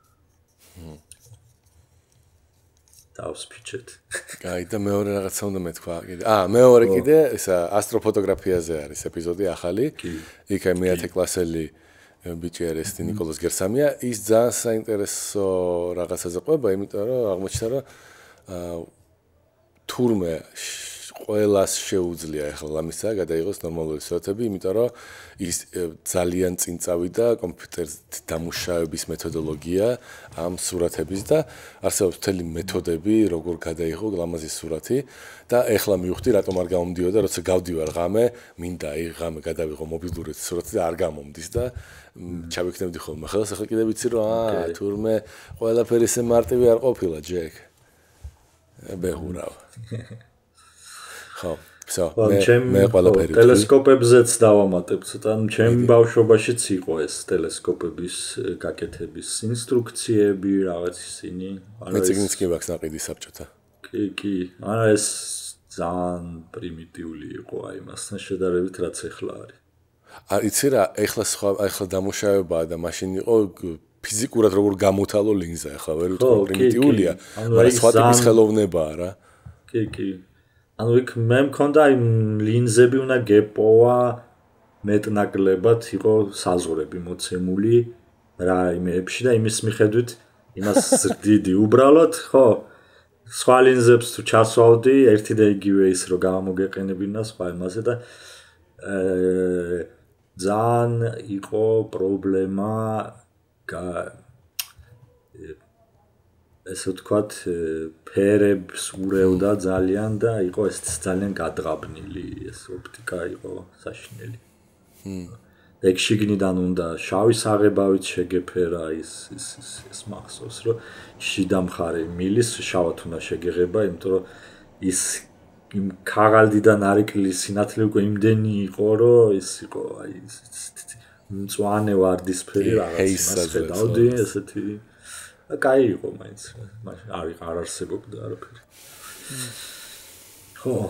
დავსფიჩეთ. აი და მეორე რაღაცა უნდა მეთქვა კიდე. აა, მეორე კიდე ისა ასტროფოტოგრაფიაზე არის ეპიზოდი ახალი. იქ აი მეათე კლასელი ბიჭი არის ნიკოლოზ გერსამია. ის ძალიან საინტერესო რაღაცაზე ყვება, იმიტომ რომ აღმოჩნდა რომ აა თურმე ყველას შეუძლია ახლა ამისა გადაიღოს ნორმალური სურათები, იმიტომ რომ ის ძალიან წინ წავიდა კომპიუტერით დამუშავების მეთოდოლოგია ამ სურათების და არსებობს მთელი მეთოდები, როგორ გადაიღო ლამაზი სურათი და ახლა მივხვდი, რატომ არ გამომდიოდა, როცა გავდივარ ღამე, მინდა აი ღამე გადავიღო მობილური სურათი და არ გამომდის და ჩავიქნებდი ხოლმე. ხელს ახლა კიდე ვიცი რომ აა თურმე ყველაფერი ესე მარტივი არ ყოფილა, ჯეკ. ბეღურავ. ხო, всё. მე ყველაფერი ტელესკოპებზეც დავამატებ ცოტა, ჩემ ბავშვობაშიც იყო ეს ტელესკოპების გაკეთების ინსტრუქციები, რაღაც ისინი. მე ციგნიც კი მაქვს ნაყიდი საბჭოთა. კი, კი. არა ეს ძალიან პრიმიტიული იყო აი მასთან შედარებით, რაც ახლა არის. არ იცი რა, ახლა სხვა, ახლა დამუშავებაა და მაშინ იყო ფიზიკურად როგორ გამოთალო ლინზა, ახლა ვერ ვთქვი პრიმიტიულია, მაგრამ სხვა ტიპის ხელოვნებაა რა. კი, კი. ანუ იქ მე მქონდა იმ ლინზები უნდა გეპოვა მეტნაკლებად იყო საზღვრები მოცემული რა იმებში და იმის მიხედვით იმას ზრდიდი უბრალოდ ხო სხვა ლინზებს თუ ჩასვავდი ერთი და იგივე ის რომ გამოგეყენებინა სხვა იმაზე და ძალიან იყო პრობლემა ესე ვთქვათ, ფერებს ურევდა ძალიან და იყო ეს ძალიან გადღაბნილი, ეს ოპტიკა იყო საშინელი. ეგ შიგნიდან უნდა შავი საღებავით შეგეფერა ის ის ის მახსოვს, რომ შიდა მხარე მილის შავად უნდა შეგეღება, იმიტომ რომ ის იმ ქაღალდიდან არიკლი სინათლე უკვე იმდენი იყო, რომ ის იყო აი მწვანე ვარდისფერი რაღაც იმას ხედავდი, ესეთი კაი იყო მაინც, არ არ არსებობდა არაფერი. ხო.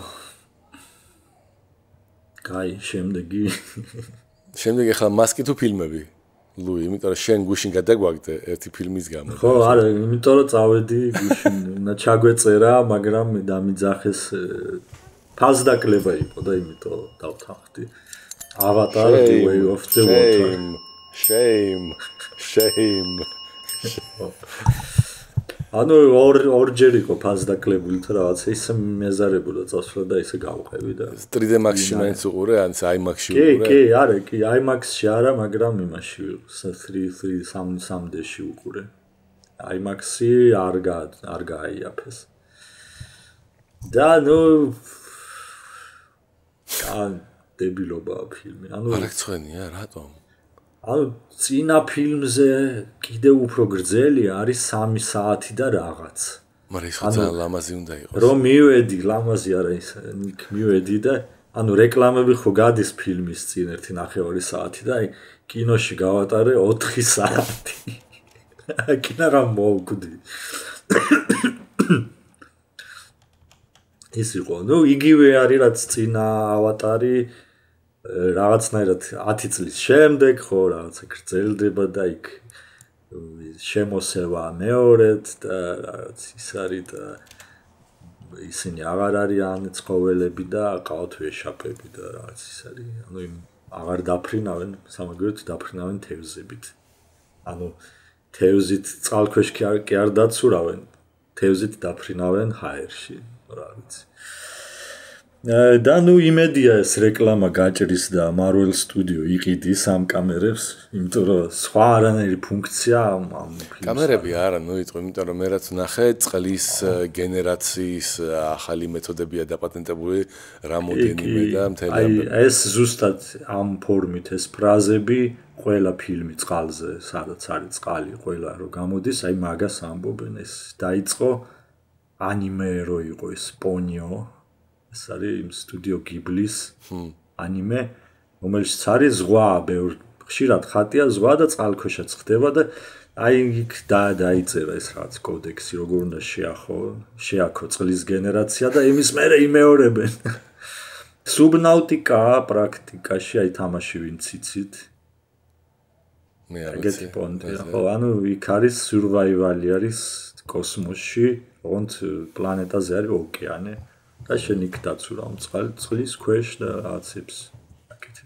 კაი, შემდეგი. შემდეგი ახლა მასკი თუ ფილმები? ლუი, იმიტომ რომ შენ გუშინ გადაგვაგდე ერთი ფილმის გამო. ხო, არა, იმიტომ რომ წავედი გუშინ, უნდა ჩაგვეწერა, მაგრამ დამიძახეს ფასდაკლება იყო და იმიტომ დავთანხმდი. Avatar The Way of the Water. Shame, shame. ანუ ორ ორჯერ იყო ფასდაკლებული თუ რაღაცა ისე მეზარებულა წასვლა და ისე გავყევი და თრი დე Max-ში მაინც უყურე, ან IMAX-ში უყურე? კი, კი, არა, კი, IMAX-ში არა, მაგრამ იმაში三 დეში უყურე. IMAX-ი არ გა არ გაიაფეს. და ნუ ან დებილობაა ფილმი. ანუ არ აღწვენია, რატომ? ანუ წინა ფილმზე კიდე უფრო გრძელი არის სამი საათი და რაღაც. მაგრამ ის ძალიან ლამაზი უნდა იყოს. რომ მივედი, ლამაზი არა ის, მივედი და ანუ რეკლამები ხო გადის ფილმის წინ ერთი ნახევარი საათი და აი კინოში გავატარე ოთხი საათი. კინო რა მოვკვდი. ის იყო, ნუ იგივე არის რაც წინა ავატარი რაღაცნაირად ათი წლის შემდეგ ხო რაღაცა გრძელდება და იქ შემოსევა მეორედ და რაღაც ის არის და ისინი აღარ არიან ცხოველები და ყავთ ვეშაპები და რაღაც ის არის ანუ იმ აღარ დაფრინავენ სამაგერად დაფრინავენ თევზებით ანუ თევზით წყალქვეშ კი არ დაცურავენ თევზით დაფრინავენ ჰაერში რა ვიცი და ნუ იმედია ეს რეკლამა გაჭრის და Marvel Studio იყიდის ამ კამერებს, იმიტომ რომ სხვა არანაირი ფუნქცია ამ ფილმს. კამერები არა, ნუ იტყვი, იმიტომ რომ მე რაც ნახე, წყლის გენერაციის ახალი მეთოდებია დაპატენტებული რამოდენიმე და მთელი აი ეს ზუსტად ამ ფორმით ეს ფრაზები ყველა ფილმი წყალზე, სადაც არის წყალი, ყველა რო გამოდის, აი მაგას ამბობენ ეს დაიწყო ანიმე რო იყო ეს პონიო ეს არის იმ სტუდიო გიბლის ანიმე, რომელშიც არის ზღვა, ბევრ ხშირად ხატია ზღვა და წყალქვეშაც ხდება და აი იქ დაიწერა ეს რაღაც კოდექსი, როგორ უნდა შეახო, შეაქო წყლის გენერაცია და იმის მერე იმეორებენ. Subnautica პრაქტიკაში აი თამაში ვინც იცით. მე არ ვიცი. ხო, ანუ იქ არის survival-ი არის კოსმოსში, ოღონდ პლანეტაზე არის ოკეანე. და შენ იქ დაცურავ წყლის ქვეშ და რაღაცებს აკეთებ.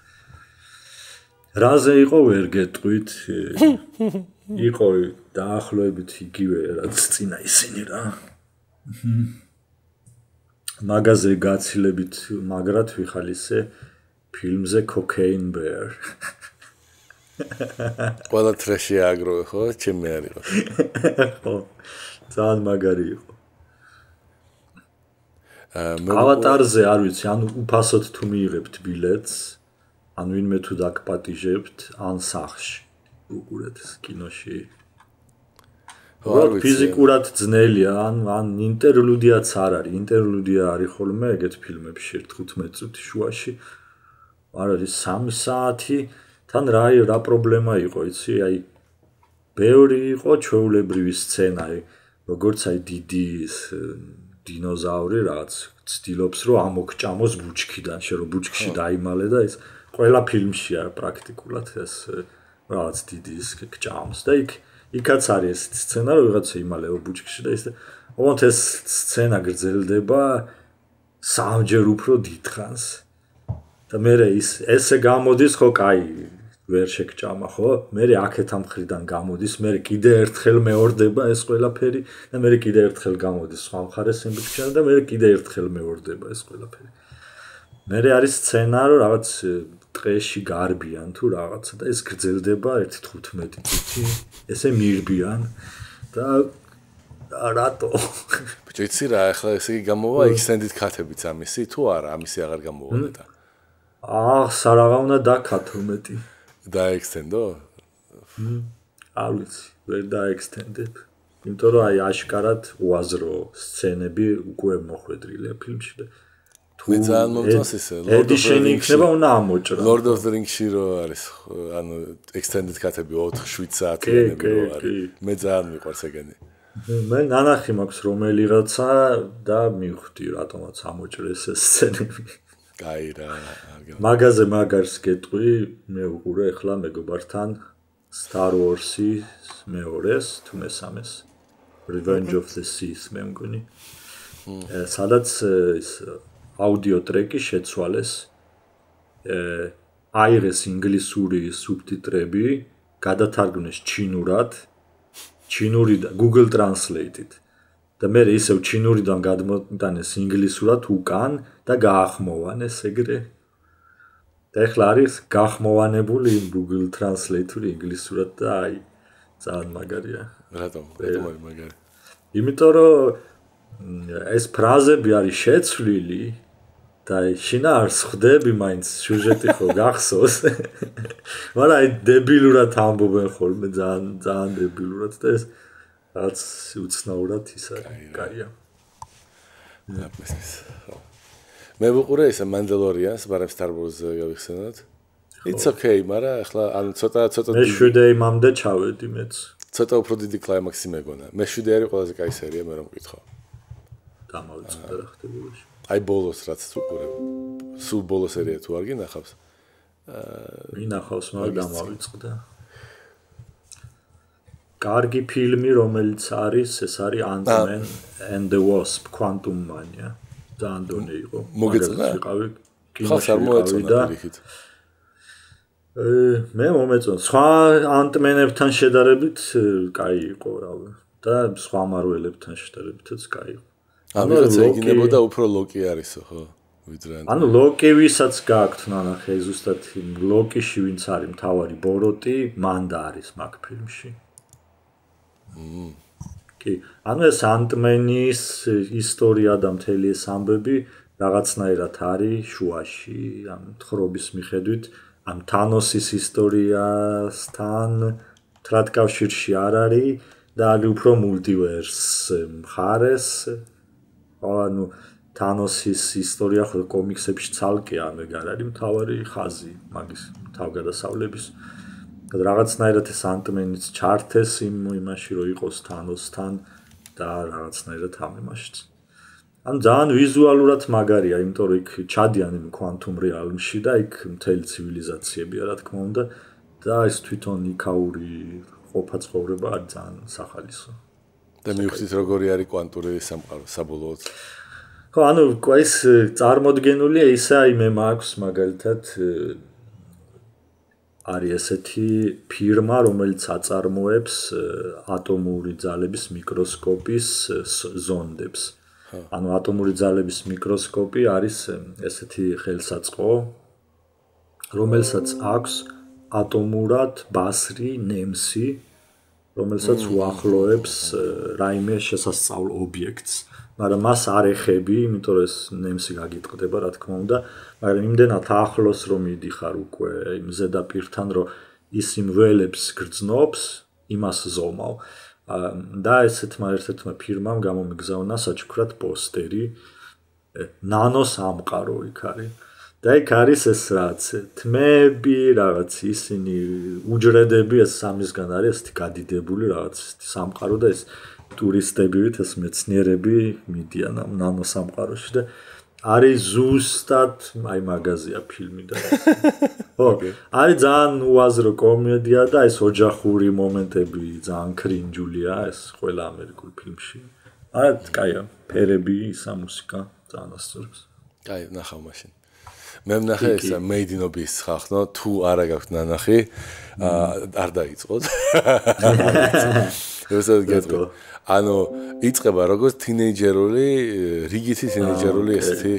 რაზე იყო ვერ გეტყვით? იყო დაახლოებით იგივე რაც წინა ისინი რა. მაგაზე გაცილებით მაგრად ვიხალისე ფილმზე Cocaine Bear. ყველა ტრეში აგროვე ხო? ჩემი არ იყო. ხო. ძალიან მაგარი იყო. ავატარზე არ ვიცი, ანუ უფასოდ თუ მიიღებთ ბილეთს, ან ვინმე თუ დაგპატიჟებთ, ან სახში, უყურეთ კინოში. ხო, ფიზიკურად ძნელია, ან ან ინტერლუდიაც არ არის, ინტერლუდია არის ხოლმე ეგეთ ფილმებში თხუთმეტ წუთი შუაში. არ არის სამი საათი, თან რა რა პრობლემა იყო, იცი, აი ბევრი იყო ჩვეულებრივი სცენა, როგორც აი დიდი დინოზავრი რაც ცდილობს რომ ამოგჭამოს ბუჩქიდან, შე რომ ბუჩქში დაიმალე და ეს ყველა ფილმშია პრაქტიკულად ეს რაც დიდი ის გჭამს და იქ იქაც არის ეს სცენა რომ ვიღაცა იმალეო ბუჩქში და ის ოღონდ ეს სცენა გრძელდება სამჯერ უფრო დიდხანს და მე ის ესე გამოდის ხო კაი ვერ შეგჭამა ხო მე აქეთ ამ მხრიდან გამოდის მე კიდე ერთხელ მეორდება ეს ყველაფერი და მე კიდე ერთხელ გამოდის სხვა მხარეს ემბიჩქან და მე კიდე ერთხელ მეორდება ეს ყველაფერი მე არის სცენა რომ რაღაც ტყეში გარბიან თუ რაღაცა და ეს გრძელდება ერთი თხუთმეტი წუთი ესე მირბიან და რატო ბიჭო იცი რა ახლა ესე გამოვა extended cut-ებიც ამისი თუ არა ამისი აღარ გამოვა და აა სარაღა უნდა დაკათო მეტი დაექსტენდო? არ ვიცი, ვერ დაექსტენდებ. იმიტომ რომ აი აშკარად უაზრო სცენები უკვე მოხვედრილია ფილმში და მე ძალიან მომწონს ისე Lord of the Rings იქნება უნდა ამოჭრა. Lord of the Rings-ში რო არის, ანუ extended cut-ები ოთხ შვიდ საათიანები რო არის. მე ძალიან მიყვარს ეგენი. მე ნანახი მაქვს რომელიღაცა და მივხვდი რატომაც ამოჭრეს ეს სცენები. კაი რა მაგაზე მაგარს გეტყვი მე უყურე ახლა მეგობართან Star Wars-ის მეორეს თუ მესამეს Revenge of the Sith მე მგონი სადაც ის აუდიო ტრეკი შეცვალეს აიღეს ინგლისური სუბტიტრები გადათარგმნეს ჩინურად ჩინური და Google Translate-ით და მე ისევ ჩინურიდან გადმოტანეს ინგლისურად უკან და გაახმოვანეს ეგრე. და ეხლა არის გაახმოვანებული Google Translate-ური ინგლისურად და აი ძალიან მაგარია. რატომ? რატომ არის მაგარი? იმიტომ რომ ეს ფრაზები არის შეცვლილი და შინა არ ხვდები მაინც სიუჟეტი ხო გახსოვს. მაგრამ აი დებილურად ამბობენ ხოლმე ძალიან ძალიან დებილურად და ეს რაც უცნაურად ის არის, კაია. მე ვუყურე ისე Mandalorian-ს, მაგრამ Star Wars-ზე გავიხსენოთ. It's okay, მაგრამ ახლა ანუ ცოტა ცოტა მე შვიდე იმამდე ჩავედი მეც. ცოტა უფრო დიდი კლაიმაქსი მეგონა. მე შვიდე არის ყველაზე კაი სერია, მე რომ მკითხო. დამავიწყდა რა ხდებოდა. აი ბოლოს რაც ვუყურე. სულ ბოლო სერია თუ არ გინახავს? აა ინახავს, მაგრამ დამავიწყდა. კარგი ფილმი, რომელიც არის, ეს არის Ant-Man and the Wasp, Quantum Mania. ძალიან დონე იყო. მოგეწონა? ვიყავი ხალხს არ მოეწონა პირიქით. მე მომეწონა. სხვა Ant-Man-ებთან შედარებით კაი იყო, რავი. და სხვა Marvel-ებთან შედარებითაც კაი იყო. ანუ ვიღაცა იგინებოდა უფრო ლოკი არისო, ხო? ვიდრე Ant-Man. ანუ ლოკი ვისაც გააქვთ ნანახე, ზუსტად ლოკიში ვინც არის მთავარი ბოროტი, მანდა არის მაგ ფილმში. მმ. კი, ანუ ეს Ant-Man-ის ისტორია და მთელი ეს ამბები რაღაცნაირად არის შუაში, ამ თხრობის მიხედვით, ამ Thanos-ის ისტორიასთან თრად კავშირში არ არის და არის უფრო multiverse მხარეს. ანუ Thanos-ის ისტორია ხო კომიქსებში ცალკეა, მე არ არის მთავარი ხაზი მაგის თავგადასავლების. და რაღაცნაირად ეს Ant-Man-იც ჩართეს იმ იმაში, რომ იყოს Thanos-თან და რაღაცნაირად ამ იმაშიც. ან ძალიან ვიზუალურად მაგარია, იმიტომ რომ იქ ჩადიან იმ quantum realm-ში და იქ მთელი ცივილიზაციებია, რა თქმა უნდა, და ეს თვითონ იქაური ყოფა ცხოვრება არის ძალიან სახალისო. და მივხვდით როგორი არის კვანტური სამყარო საბოლოოდ. ხო, ანუ ეს წარმოდგენილია ისა იმე მაქვს მაგალითად არის ესეთი ფირმა, რომელიც აწარმოებს ატომური ძალების მიკროსკოპის ზონდებს. ანუ ატომური ძალების მიკროსკოპი არის ესეთი ხელსაწყო, რომელსაც აქვს ატომურად ბასრი ნემსი, რომელსაც უახლოებს რაიმე შესასწავლ ობიექტს. მაგრამ მას არ ეხები, იმიტომ რომ ეს ნემსი გაგიტყდება, რა თქმა უნდა, მაგრამ იმდენად ახლოს რომ მიდიხარ უკვე იმ ზედაპირთან, რომ ის იმ ველებს გრძნობს, იმას ზომავ. და ესეთმა ერთ-ერთმა ფირმამ გამომიგზავნა საჩუქრად პოსტერი ნანოს ამყარო იქ არის. და იქ არის ეს რაც თმები, რაღაც ისინი უჯრედები, ეს სამისგან არის ესეთი გადიდებული რაღაც სამყარო და ეს ტურისტებივით ეს მეცნიერები მიდიან ამ ნანო სამყაროში და არის ზუსტად აი მაგაზია ფილმი და ხო არის ძალიან უაზრო კომედია და ეს ოჯახური მომენტები ძალიან კრინჯულია ეს ყველა ამერიკულ ფილმში. არა, კაია, ფერები, ისა მუსიკა ძალიან ასწორებს. კაი, ნახავ მაშინ. მე ვნახე ეს Made in Abyss ხახნო, თუ არა გაქვთ ნანახი, არ დაიწყოთ. ესე გეტყვი. ანუ იწება როგორც თინეიჯერული, რიგითი თინეიჯერული ესეთი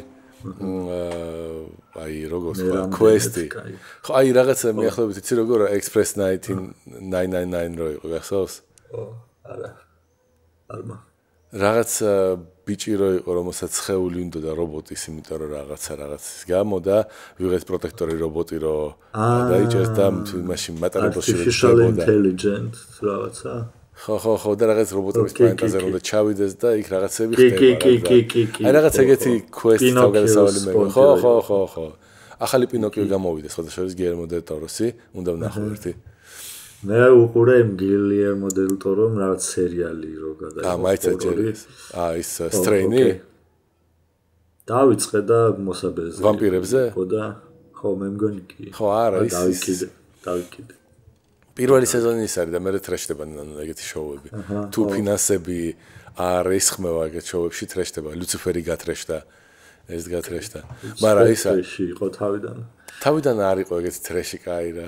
აი როგორც quest-ი. ხო, აი რაღაცა მიახლოებით იცი როგორ Express nineteen ninety-nine რო იყო, გახსოვს? ხო, არა. არმა. რაღაც ბიჭი რო იყო, რომელსაც ცხეული უნდა და რობოტის, იმიტომ რომ რაღაცა რაღაცის გამო და ვიღეს პროტექტორი რობოტი რო დაიჭერს და მაშინ მატარებელში რო artificial intelligent რაღაცა. ხო, ხო, ხო, და რაღაც რობოტების პლანეტაზე უნდა ჩავიდეს და იქ რაღაცები ხდება. აი რაღაც ეგეთი quest-ი თავგადასავალი მე. ხო, ხო, ხო, ხო. ახალი პინოკიო გამოვიდეს, ხო და შორის Guillermo del Toro-ი, უნდა ვნახო ერთი. მე უყურე იმ Guillermo del Toro რაღაც სერიალი რო გადაიღო. აა, მაიცა ჯერი. აა, ის Strain-ი? დავიწყე და მოსაბეზე. ვამპირებზე? ხო და ხო, მე მგონი კი. ხო, არა, ის დავიკიდე, დავიკიდე. პირველი სეზონი ის არის და მე თრეშდება ეგეთი შოუები. თუ ფინანსები არ ისხმევა ეგეთ შოუებში თრეშდება, ლუციფერი გათრეშდა, ეს გათრეშდა. მაგრამ ისა იყო თავიდან. თავიდან არ იყო ეგეთი თრეში კაი რა.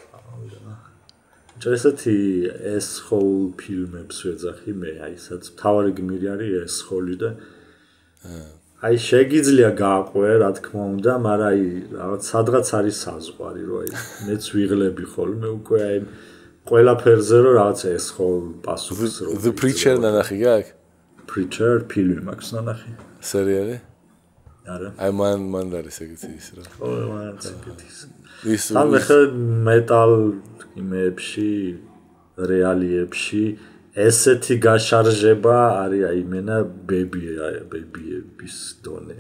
ესეთი ეს ხოლ ფილმებს ვეძახი მე, აი სადაც თავარი გმირი არის ეს ხოლი და აი შეგიძლია გააყვე, რა თქმა უნდა, მაგრამ აი რაღაც სადღაც არის საზღვარი, რომ აი მეც ვიღლები ხოლმე უკვე აი ყველაფერზე რომ რაღაც ეს ხოლ პასუხს რო The Preacher ნანახი გაქვს? Preacher ფილმი მაქვს ნანახი. სერიალი? არა. აი მან მან არის ეგეთი ის რა. ო, მან ეგეთი. ის ამ ხე მეტალ იმებში, რეალიებში ესეთი გაშარჟება არის აი მენა ბები აი ბებიების დონე.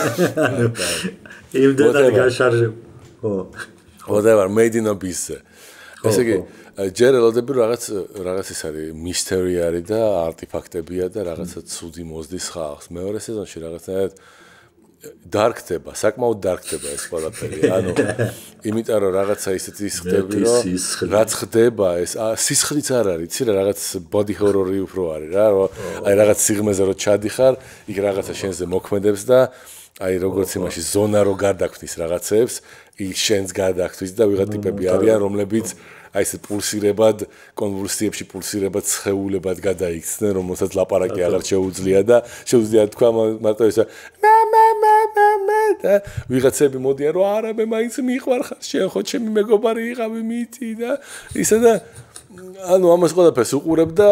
იმდენად გაშარჟება. ხო. whatever Made in Abyss. ესე იგი ჯერ ელოდები რაღაც რაღაც ის არის მისტერი არის და არტეფაქტებია და რაღაცა ცუდი მოზდის ხალხს. მეორე სეზონში რაღაცნაირად დარქდება, საკმაოდ დარქდება ეს ყველაფერი. ანუ იმიტომ რომ რაღაცა ისეთი ხდები, რომ რაც ხდება, ეს სისხლიც არ არის, იცი რა, რაღაც body horror-ი უფრო არის რა, რომ აი რაღაც სიღმეზე რო ჩადიხარ, იქ რაღაცა შენზე მოქმედებს და აი როგორც იმაში ზონა რო გარდაქმნის რაღაცებს, იქ შენს გარდაქმნის და ვიღა ტიპები არიან, რომლებიც აი ეს პულსირებად, კონვულსიებში პულსირებად, ცხეულებად გადაიქცნენ, რომელსაც ლაპარაკი აღარ შეუძლია და შეუძლია თქვა მარტო ესა მე მე მე მე მე და ვიღაცები მოდიან რომ არა მე მაინც მიყვარხარ, შენ ხო ჩემი მეგობარი იყავი მითი და ისა და ანუ ამას ყველაფერს უყურებ და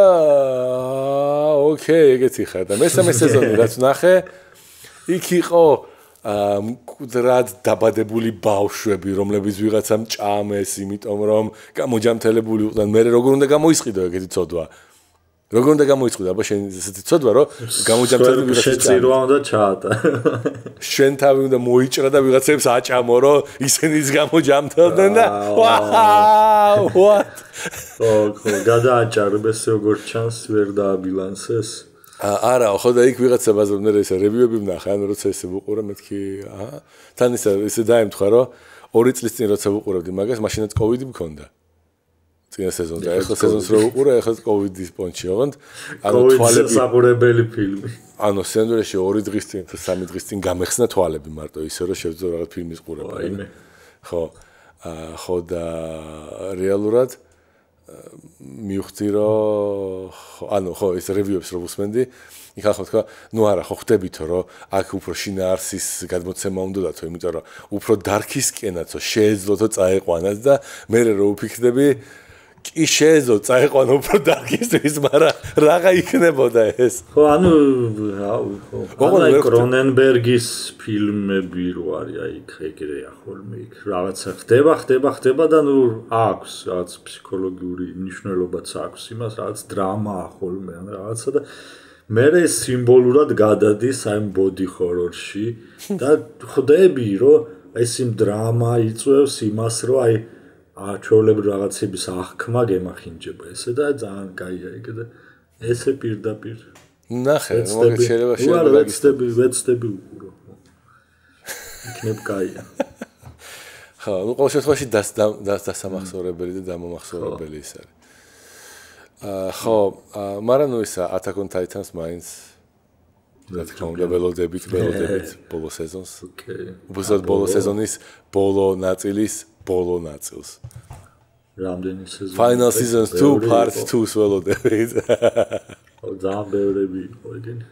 ოკეი, ეგეთი ხარ და მესამე სეზონი რაც ნახე, იქ იყო მკვდრად დაბადებული ბავშვები, რომლებიც ვიღაცამ ჭამეს, იმიტომ რომ გამოჯამთელებული იყვნენ. მე როგორ უნდა გამოისყიდო ეგეთი ცოდვა? როგორ უნდა გამოისყიდო? აბა შენ ესეთი ცოდვა, რომ გამოჯამთელებული ვიღაცამ შეწირვა უნდა ჩაატა. შენ თავი უნდა მოიჭრა და ვიღაცებს აჭამო, რომ ისინიც გამოჯამთელდნენ და ვაუ, what? ხო, ხო, გადააჭარბეს როგორც ჩანს, ვერ დააბილანსეს. არა, ხო და იქ ვიღაცა ბაზრობნერ ესე რევიუები ვნახე, ანუ როცა ესე ვუყურე, მეთქი, აჰა. თან ისე ისე დაემთხვა, რომ ორი წლის წინ როცა ვუყურებდი მაგას, მაშინაც კოვიდი მქონდა. წინა სეზონზე, ახლა სეზონს რო ვუყურე, ახლა კოვიდის პონჩი ოღონდ. ანუ თვალები საფურებელი ფილმი. ანუ სენდრეში ორი დღის წინ, სამი დღის წინ გამეხსნა თვალები მარტო ისე, რომ შევძლო რაღაც ფილმის ყურება. ხო. აა ხო და რეალურად მივხვდი რომ ანუ ხო ეს რევიუებს რო ვუსმენდი იქ ახლა თქვა ნუ არა ხო ხვდებითო რომ აქ უფრო შინაარსის გადმოცემა უნდათო იმიტომ რომ უფრო დარქისკენაცო შეეძლოთო წაეყვანას და მე რო ვფიქრდები კი შეეძლო წაეყვანა უფრო დარქისთვის მაგრამ რაღა იქნებოდა ეს ხო ანუ ხო აი კრონენბერგის ფილმები რო არის აი ეგრეა ხოლმე იქ რაღაცა ხდება ხდება ხდება და ნუ აქვს რაღაც ფსიქოლოგიური მნიშვნელობაც აქვს იმას რაღაც დრამაა ხოლმე ან რაღაცა და მე სიმბოლურად გადადის აი ბოდი ჰორორში და ხვდები რომ ეს იმ დრამა იწვევს იმას რომ აი ა ჩვეულებრივ რაღაცების აღქმა გემახინჯება ესე და ძალიან კაია ეგ და ესე პირდაპირ ნახე მოგეთ შეიძლება შეიძლება ვეცდები ვეცდები უყურო იქნებ კაია ხო ნუ ყოველ შემთხვევაში დასამახსოვრებელი და დამამახსოვრებელი ის არის აა ხო მაგრამ ნუ ისა Attack on Titans მაინც რა თქმა უნდა ველოდებით ველოდებით ბოლო სეზონს ოკეი უბრალოდ ბოლო სეზონის ბოლო ნაწილის ბოლო ნაწილს. რამდენი სეზონი? Final Seasons two part two ველოდებით. ხო, ძალიან ბევრები იყო ეგენი.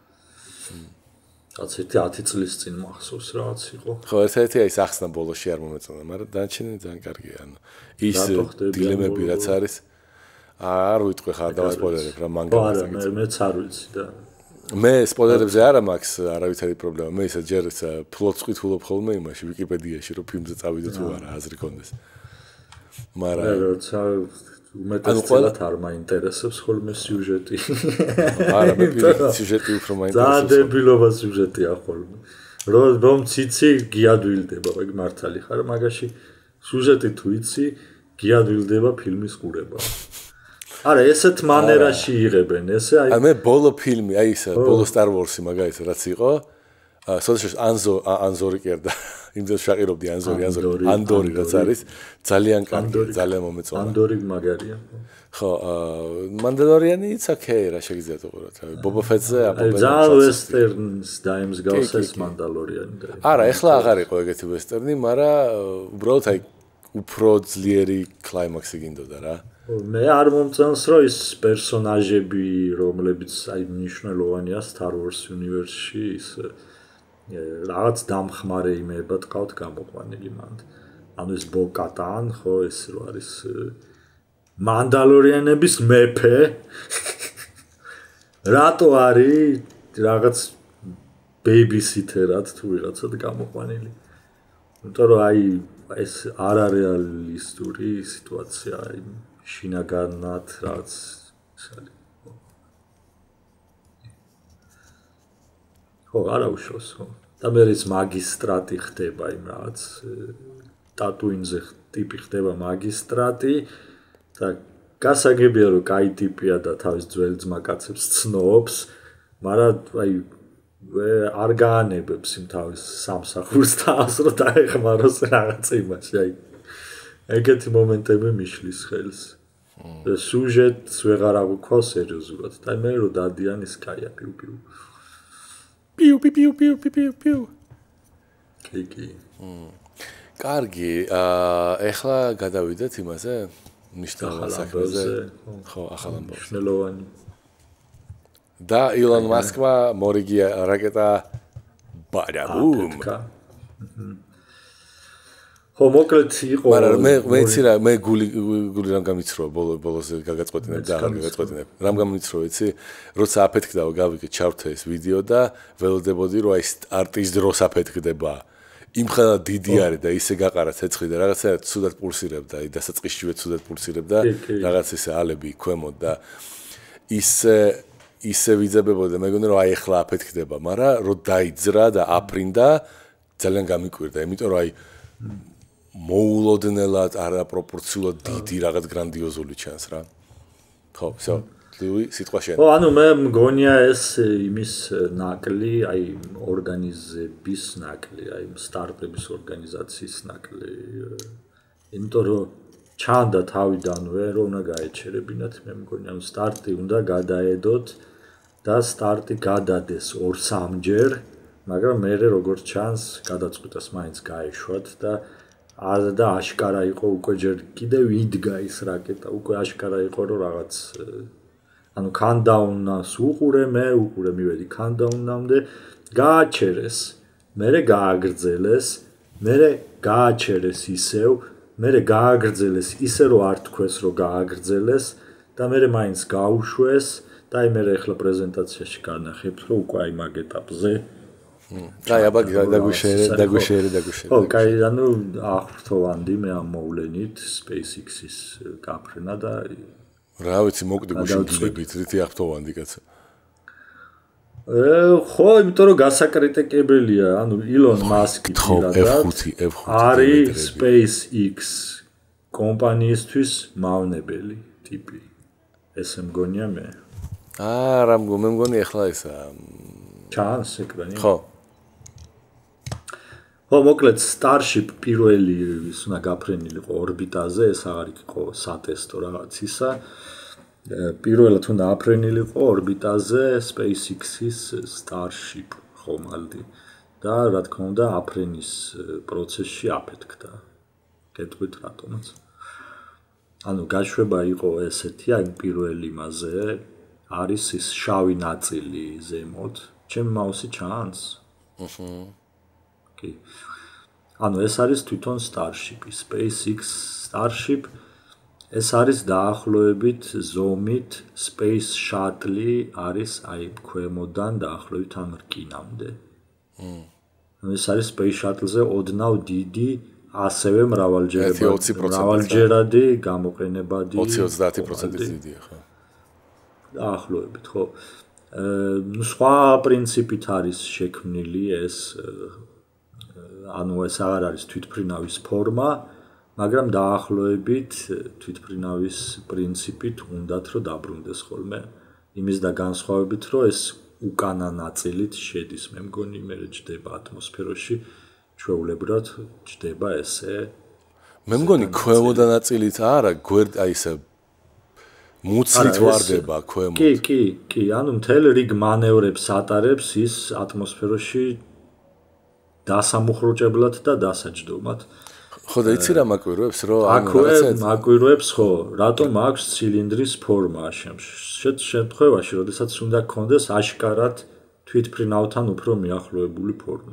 აცეთი ათი წლის წინ მახსოვს რაღაც იყო. ხო, ერთ-ერთი აი სახსნა ბოლოში არ მომეწონა, მაგრამ დანარჩენი ძალიან კარგია, ანუ ის დილემები რაც არის არ ვიტყვი ხარ და სპოილერებ რა მანგა. არა, მე მეც არ ვიცი და მე სპოილერებზე არა მაქვს არავითარი პრობლემა. მე ისა ჯერ ფლოტს ყვითულობ ხოლმე იმაში ვიკიპედიაში რომ ფილმზე წავიდე თუ არა აზრი კონდეს. მაგრამ მე როცა უმეტესად არ მაინტერესებს ხოლმე სიუჟეტი. არა, მე პირიქით სიუჟეტი უფრო მაინტერესებს. ძალიან დებილობა სიუჟეტია ხოლმე. რომ რომ ციცი გიადვილდება, ეგ მართალი ხარ, მაგაში სიუჟეტი თუ იცი, გიადვილდება ფილმის ყურება. არა, ესეთ მანერაში იღებენ, ესე აი. აი მე ბოლო ფილმი, აი ისა, ბოლო Star Wars-ი მაგალითად რაც იყო, სოდეშს ანზო ანზორი კერდა. იმდენს ვაყირობდი ანზორი, ანზორი, ანდორი რაც არის, ძალიან კარგი, ძალიან მომეწონა. ანდორი მაგარია. ხო, მანდალორიანი it's okay რა შეგიძლიათ უყუროთ. ბობა ფეტზე აბა ძალიან ვესტერნს დაემსგავსეს მანდალორიანი და. არა, ეხლა აღარ იყო ეგეთი ვესტერნი, მაგრამ უბრალოდ აი უფრო ძლიერი კლაიმაქსი გინდოდა რა. მე არ მომწონს რომ ის პერსონაჟები რომლებიც აი მნიშვნელოვანია Star Wars universe-ში ის რაღაც დამხმარე იმებად ყავთ გამოყვანილი მანდ. ანუ ეს ბო-კატან ხო ეს რო არის მანდალორიანების მეფე. რატო არის რაღაც ბეიბისითერად თუ ვიღაცად გამოყვანილი. იმიტომ რომ აი ეს არარეალისტური სიტუაცია აი შინაგანად რაც ის არის. ხო, არა უშავს ხო. და მე ის მაგისტრატი ხდება იმ რაღაც ტატუინზე ტიპი ხდება მაგისტრატი და გასაგებია რომ კაი ტიპია და თავის ძველ ძმაკაცებს ცნობს, მაგრამ აი არ გაანებებს იმ თავის სამსახურს და ასრო დაეხმაროს რაღაც იმაში, აი ეგეთი მომენტები მიშლის ხელს. და სუჟეტს ვეღარ აღვქვა სერიოზულად და მე რო დადიან ის კაია პიუ პიუ. პიუ პიუ პიუ პიუ პიუ პიუ. კი კი. კარგი, აა ეხლა გადავიდეთ იმაზე, მნიშვნელოვან საქმეზე. ხო, ახალ ამბავს. მნიშვნელოვანი. და ილონ მასკმა მორიგია რაკეტა ბადაბუმ. ხო, მოკლედ იყო. მაგრამ მე მეცი რა, მე გული გული რამ გამიცროა ბოლო ბოლოს გაგაწყვეტინებ და აღარ გაგაწყვეტინებ. რამ გამიცროა, იცი? როცა აფეთქდა გავიგე ჩავთე ეს ვიდეო და ველოდებოდი რომ აი სტარტის დროს აფეთქდება. იმხელა დიდი არის და ისე გაყარა ცეცხლი და რაღაცა ცუდად პულსირებდა, აი დასაწყისშივე ცუდად პულსირებდა, რაღაც ისე ალები ქვემოთ და ისე ისე ვიძებებოდა, მეგონი რომ აი ახლა აფეთქდება, მაგრამ რო დაიძრა და აფრინდა, ძალიან გამიკვირდა, იმიტომ რომ აი მოულოდნელად არაპროპორციულად დიდი რაღაც გრანდიოზული ჩანს რა. ხო, всё. ლუი, სიტყვა შენ. ხო, ანუ მე მგონია ეს იმის ნაკლი, აი ორგანიზების ნაკლი, აი სტარტების ორგანიზაციის ნაკლი. იმიტომ რომ ჩანდა თავიდანვე რომ უნდა გაეჩერებინათ, მე მგონი ამ სტარტი უნდა გადაედოთ და სტარტი გადადეს ორ-სამჯერ, მაგრამ მე როგორც ჩანს, გადაწყვიტეს მაინც გაეშვათ და არ და აშკარა იყო უკვე ჯერ კიდევ იდგა ის რაკეტა, უკვე აშკარა იყო რომ რაღაც ანუ countdown-ს უყურე მე, უყურე მივედი countdown-მდე, გააჩერეს, მერე გააგრძელეს, მერე გააჩერეს ისევ, მერე გააგრძელეს ისე რომ არ თქვეს რომ გააგრძელეს და მერე მაინც გაუშვეს და აი მერე ახლა პრეზენტაციაში განახებთ რომ უკვე აი მაგ ეტაპზე აი აბა დაგუშერე, დაგუშერე, დაგუშერე. ხო, კაი, ანუ აღფრთოვანდი მე ამ მოვლენით SpaceX-ის გაფრენა და რა ვიცი, მოკვდი გუშინდებით, რითი აღფრთოვანდი კაცო. ხო, იმიტომ რომ გასაკრიტიკებელია, ანუ ილონ მასკი არის SpaceX კომპანიისთვის მავნებელი ტიპი. ესე მგონია მე. აა, რა მგონი, მე მგონი ახლა ისა ჩანს ეკრანი. ხო. ხო, მოკლედ Starship პირველი ის უნდა გაფრენილიყო ორბიტაზე, ეს აღარ იყო სატესტო რაღაც ისა. პირველად უნდა აფრენილიყო ორბიტაზე SpaceX-ის Starship ხომალდი და რა თქმა უნდა აფრენის პროცესში აფეთქდა. გეტყვით რატომაც. ანუ გაშვება იყო ესეთი, აი პირველი იმაზე არის ის შავი ნაწილი ზემოთ. ჩემი მაუსი ჩანს? აჰა. კი. ანუ ეს არის თვითონ Starship-ი, SpaceX Starship. ეს არის დაახლოებით ზომით Space Shuttle არის აი ქვემოდან დაახლოებით ამ რკინამდე. მმ. ანუ ეს არის Space Shuttle-ზე ოდნავ დიდი, ასევე მრავალჯერადი, მრავალჯერადი გამოყენებადი. ოცი-ოცდაათი პროცენტი დიდია, ხო? დაახლოებით, ხო. ნუ სხვა პრინციპით არის შექმნილი ეს ანუ ეს აღარ არის თვითფრინავის ფორმა, მაგრამ დაახლოებით თვითფრინავის პრინციპით უნდათ რომ დაბრუნდეს ხოლმე. იმის და განსხვავებით რომ ეს უკანა ნაწილით შედის, მე მგონი მე ჯდება ატმოსფეროში, ჩვეულებრივად ჯდება ესე. მე მგონი ქვემოდან ნაწილით არა, გვერდ აი ესე მუცლით ვარდება ქვემოთ. კი, კი, კი, ანუ მთელ რიგ მანევრებს ატარებს ის ატმოსფეროში დასამუხრუჭებლად და დასაჯდომად. ხო და იცი რა მაკვირვებს, რომ ანუ რაღაცა მაკვირვებს, ხო, რატომ აქვს ცილინდრის ფორმა ამ შემთხვევაში, როდესაც უნდა გქონდეს აშკარად თვითფრინავთან უფრო მიახლოებული ფორმა.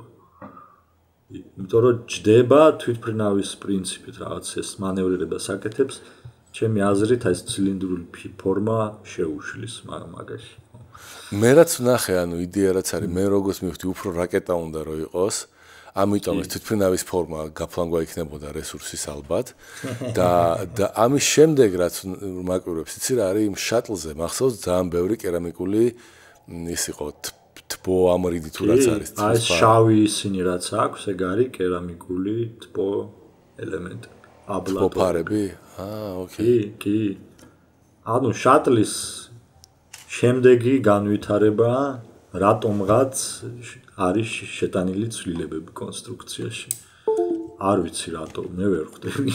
იმიტომ რომ ჯდება თვითფრინავის პრინციპით რაღაც ეს მანევრირებას აკეთებს, ჩემი აზრით ეს ცილინდრული ფორმა შეუშლის მაგაში. მე რაც ვნახე, ანუ იდეა რაც არის, მე როგორც მივხვდი, უფრო რაკეტა უნდა რომ იყოს. ამიტომ ეს თვითფრინავის ფორმა გაფლანგვა იქნებოდა რესურსის ალბათ და და ამის შემდეგ რაც მაკვირვებს იცი რა არის იმ შატლზე მახსოვს ძალიან ბევრი კერამიკული ის იყო თბო ამრიდი თუ რაც არის აი შავი ისინი რაც აქვს ეგ არის კერამიკული თბო ელემენტები აბლატო თბო ფარები აა ოკეი კი კი ანუ შატლის შემდეგი განვითარება რატომღაც არის შეტანილი ცვლილებები კონსტრუქციაში. არ ვიცი რატო, მე ვერ ხვდები.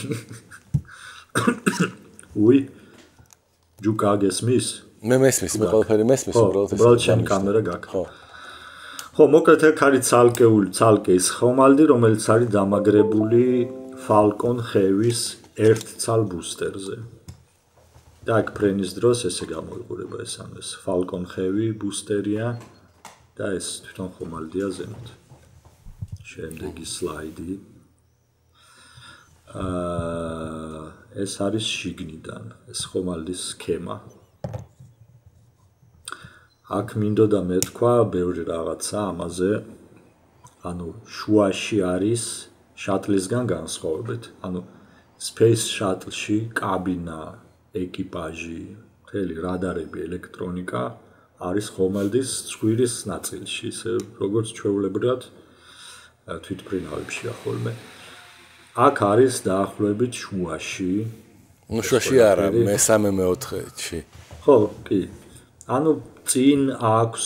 უი ჯუკა გესმის? მე მესმის, მე ყველაფერი მესმის, უბრალოდ ეს. უბრალოდ შენი კამერა გაქვს. ხო. ხო, მოკლედ აქ არის ცალკეული, ცალკე ის ხომალდი, რომელიც არის დამაგრებული Falcon Heavy-ის ერთ ცალ ბუსტერზე. და აქ ფრენის დროს ესე გამოიყურება ეს ამ ეს Falcon Heavy ბუსტერია და ეს თვითონ ხომალდია ზემოთ. შემდეგი სლაიდი. აა ეს არის შიგნიდან, ეს ხომალდის სქემა. აქ მინდოდა მე თქვა ბევრი რაღაცა ამაზე. ანუ შუაში არის შატლისგან განსხვავებით. ანუ Space Shuttle-ში კაბინა, ეკიპაჟი, მთელი რადარები, ელექტრონიკა არის ხომალდის ცხვირის ნაწილში, ისე როგორც ჩვეულებრივად თვითმფრინავებშია ხოლმე. აქ არის დაახლოებით შუაში. ნუ შუაში არა, მესამე მეოთხედში. ხო, კი. ანუ წინ აქვს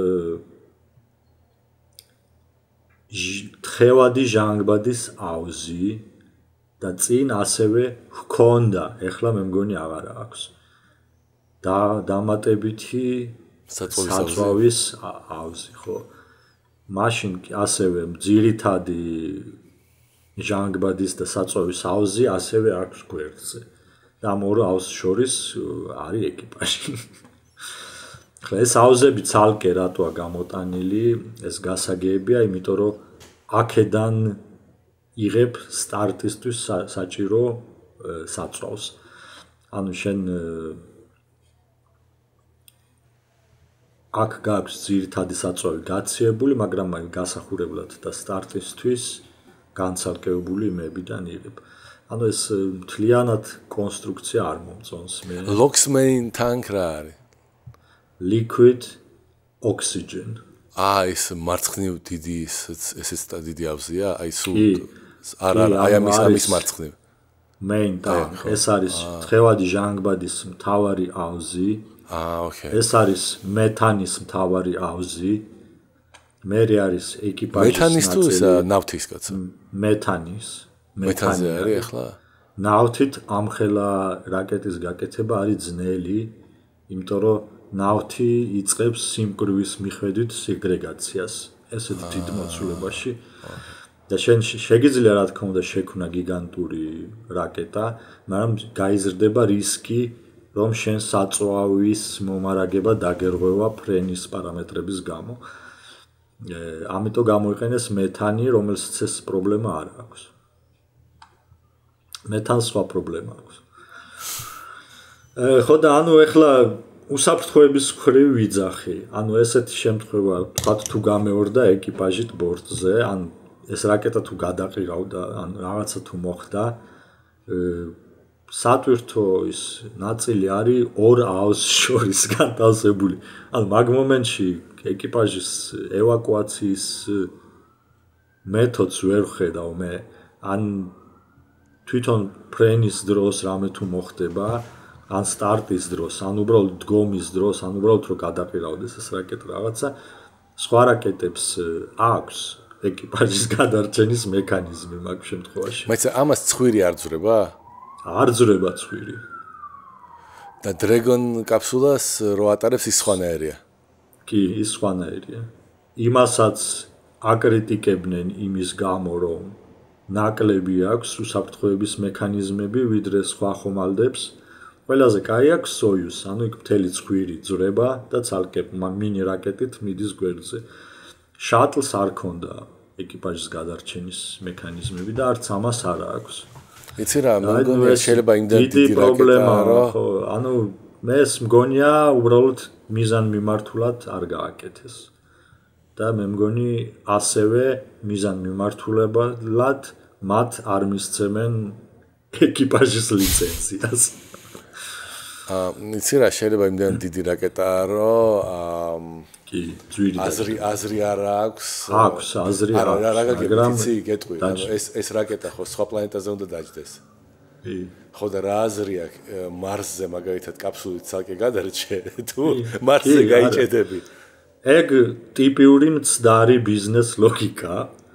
თხევადი ჟანგბადის აუზი და წინ ასევე ჰქონდა, ეხლა მე მგონი აღარ აქვს. და დამატებითი საწვავის აუზი, ხო. მაშინ ასევე ძირითადი ჟანგბადის და საწვავის აუზი ასევე აქვს გვერდზე. და ამ ორ აუზს შორის არის ეკიპაჟი. ხლა ეს აუზები ცალკე რატოა გამოტანილი, ეს გასაგებია, იმიტომ რომ აქედან იღებ სტარტისთვის საჭირო საწვავს. ანუ შენ აქ გაქვს ძირითადი საწვავი გაციებული, მაგრამ აი გასახურებლად და სტარტისთვის განცალკევებული იმებიდან იღებ. ანუ ეს მთლიანად კონსტრუქცია არ მომწონს მე. Lock's main tank რა არის? Liquid oxygen. აა ეს მარცხნივ დიდი ესეც დიდი აუზია, აი სულ არ არ აი ამის ამის მარცხნივ. Main tank. ეს არის თხევადი ჟანგბადის მთავარი აუზი. აა, ოკეი. ეს არის მეთანის მთავარი აუზი. მერე არის ეკიპაჟის ნაწილი. მეთანის თუ ისა ნავთის კაცო? მეთანის. მეთანზე არის ახლა? ნავთით ამხელა რაკეტის გაკეთება არის ძნელი, იმიტომ რომ ნავთი იწყებს სიმკვრივის მიხედვით სეგრეგაციას, ესეთ დიდ მოცულებაში. და შენ შეგიძლია რა თქმა უნდა შექმნა გიგანტური რაკეტა, მაგრამ გაიზრდება რისკი, რომ შენ საწვავის მომარაგება დაგერღვევა ფრენის პარამეტრების გამო. ამიტომ გამოიყენეს მეთანი, რომელსაც ეს პრობლემა არ აქვს. მეთანს სხვა პრობლემა აქვს. ხო და ანუ ეხლა უსაფრთხოების მხრივ ვიძახი. ანუ ესეთი შემთხვევა, თქვათ თუ გამეორდა ეკიპაჟით ბორტზე, ან ეს რაკეტა თუ გადაყირავდა, ან რაღაცა თუ მოხდა, სატვირთო ის ნაწილი არის ორ აუზს შორის განთავსებული. ანუ მაგ მომენტში ეკიპაჟის ევაკუაციის მეთოდს ვერ ვხედავ მე. ან თვითონ ფრენის დროს რამე თუ მოხდება, ან სტარტის დროს, ან უბრალოდ დგომის დროს, ან უბრალოდ რო გადაყირავდეს ეს რაკეტა რაღაცა, სხვა რაკეტებს აქვს ეკიპაჟის გადარჩენის მექანიზმი მაგ შემთხვევაში. მაგრამ ამას ცხვირი არ ძვრება? არ ძვრება ცხვირი. და Dragon კაფსულას რო ატარებს ის სხვანაირია. კი, ის სხვანაირია. იმასაც აკრიტიკებდნენ იმის გამო, რომ ნაკლები აქვს უსაფრთხოების მექანიზმები ვიდრე სხვა ხომალდებს. ყველაზე კაი აქვს Soyuz, ანუ იქ მთელი ცხვირი ძვრება და ცალკე მინი რაკეტით მიდის გვერდზე. Shuttle-ს არ ქონდა ეკიპაჟის გადარჩენის მექანიზმები და არც ამას არ აქვს. იცი რა, მე მგონია შეიძლება იმდენ დიდი პრობლემა, ხო, ანუ მე ეს მგონია უბრალოდ მიზან მიმართულად არ გააკეთეს. და მე მგონი ასევე მიზან მიმართულებად მათ არ მისცემენ ეკიპაჟის ლიცენზიას. აა, იცი რა, შეიძლება იმდენ დიდი რაკეტაა, რომ კი, ძვირი და აზრი აზრი არ აქვს. აქვს, აზრი არ აქვს. რა გაგიგებ, იცი, გეტყვი, ანუ ეს ეს რაკეტა ხო სხვა პლანეტაზე უნდა დაჯდეს. კი. ხო და რა აზრი აქვს მარსზე მაგალითად კაფსულით ცალკე გადარჩე თუ მარსზე გაიჭედები. ეგ ტიპიური მცდარი ბიზნეს ლოგიკა.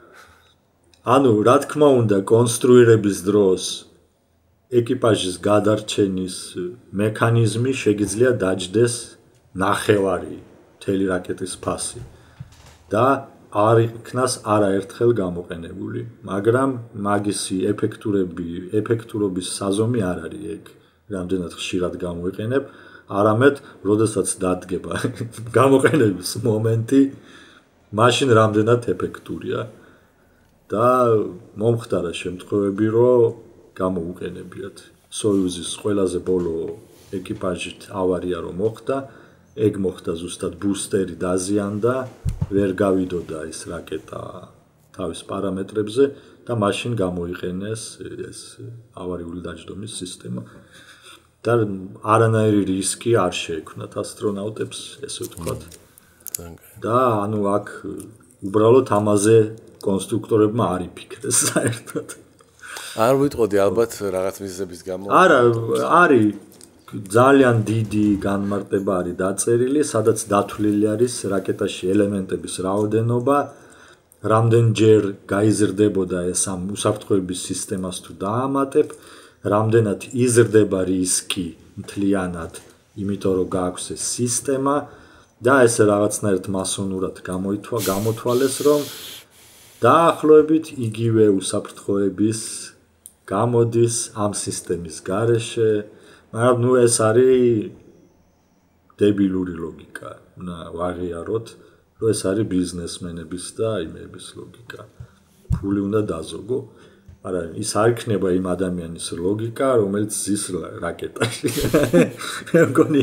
ანუ რა თქმა უნდა კონსტრუირების დროს ეკიპაჟის გადარჩენის მექანიზმი შეიძლება დაჯდეს ნახევარი მთელი რაკეტის ფასი და არ იქნას არაერთხელ გამოყენებული, მაგრამ მაგისი ეფექტურები, ეფექტურობის საზომი არ არის ეგ, რამდენად ხშირად გამოიყენებ, არამედ როდესაც დადგება გამოყენების მომენტი, მაშინ რამდენად ეფექტურია და მომხდარა შემთხვევები, რომ გამოუყენებიათ. სოიუზის ყველაზე ბოლო ეკიპაჟით ავარია რომ მოხდა, ეგ მოხდა ზუსტად ბუსტერი დაზიანდა, ვერ გავიდოდა ეს რაკეტა თავის პარამეტრებზე და მაშინ გამოიყენეს ეს ავარიული დაჯდომის სისტემა. და არანაირი რისკი არ შეექმნათ ასტრონავტებს, ესე ვთქვათ. და ანუ აქ უბრალოდ ამაზე კონსტრუქტორებმა არ იფიქრეს საერთოდ. არ ვიტყოდი ალბათ რაღაც მიზეზების გამო. არა, არის ძალიან დიდი განმარტება არის დაწერილი, სადაც დათვლილი არის რაკეტაში ელემენტების რაოდენობა, რამდენჯერ გაიზრდებოდა ეს ამ უსაფრთხოების სისტემას თუ დაამატებ, რამდენად იზრდება რისკი მთლიანად, იმიტომ რომ გააქვს ეს სისტემა და ეს რაღაცნაირად მასონურად გამოითვა, გამოთვალეს, რომ დაახლოებით იგივე უსაფრთხოების გამოდის ამ სისტემის გარეშე, მაგრამ ნუ ეს არის დებილური ლოგიკა. უნდა ვაღიაროთ, რომ ეს არის ბიზნესმენების და იმების ლოგიკა. ფული უნდა დაზოგო. არა, ის არ იქნება იმ ადამიანის ლოგიკა, რომელიც ზის რაკეტაში. მე მგონი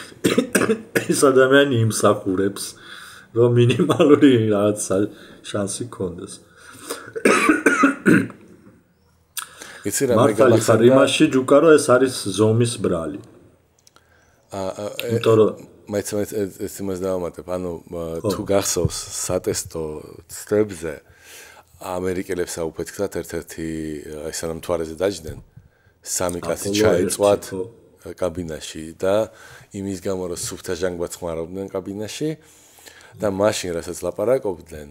ეს ადამიანი იმსახურებს, რომ მინიმალური რაღაც შანსი ქონდეს. იცი რა მე გამახსენდა იმაში ჯუკა რომ ეს არის ზომის ბრალი. აა იმიტომ რომ მეც მეც ეს იმას დავამატებ, ანუ თუ გახსოვს სატესტო წრებზე ამერიკელებს აუფეთქდათ ერთ-ერთი აი სანამ მთვარეზე დაჯდნენ სამი კაცი ჩაეწვათ კაბინაში და იმის გამო რომ სუფთა ჟანგბადს ხმარობდნენ კაბინაში და მაშინ რასაც ლაპარაკობდნენ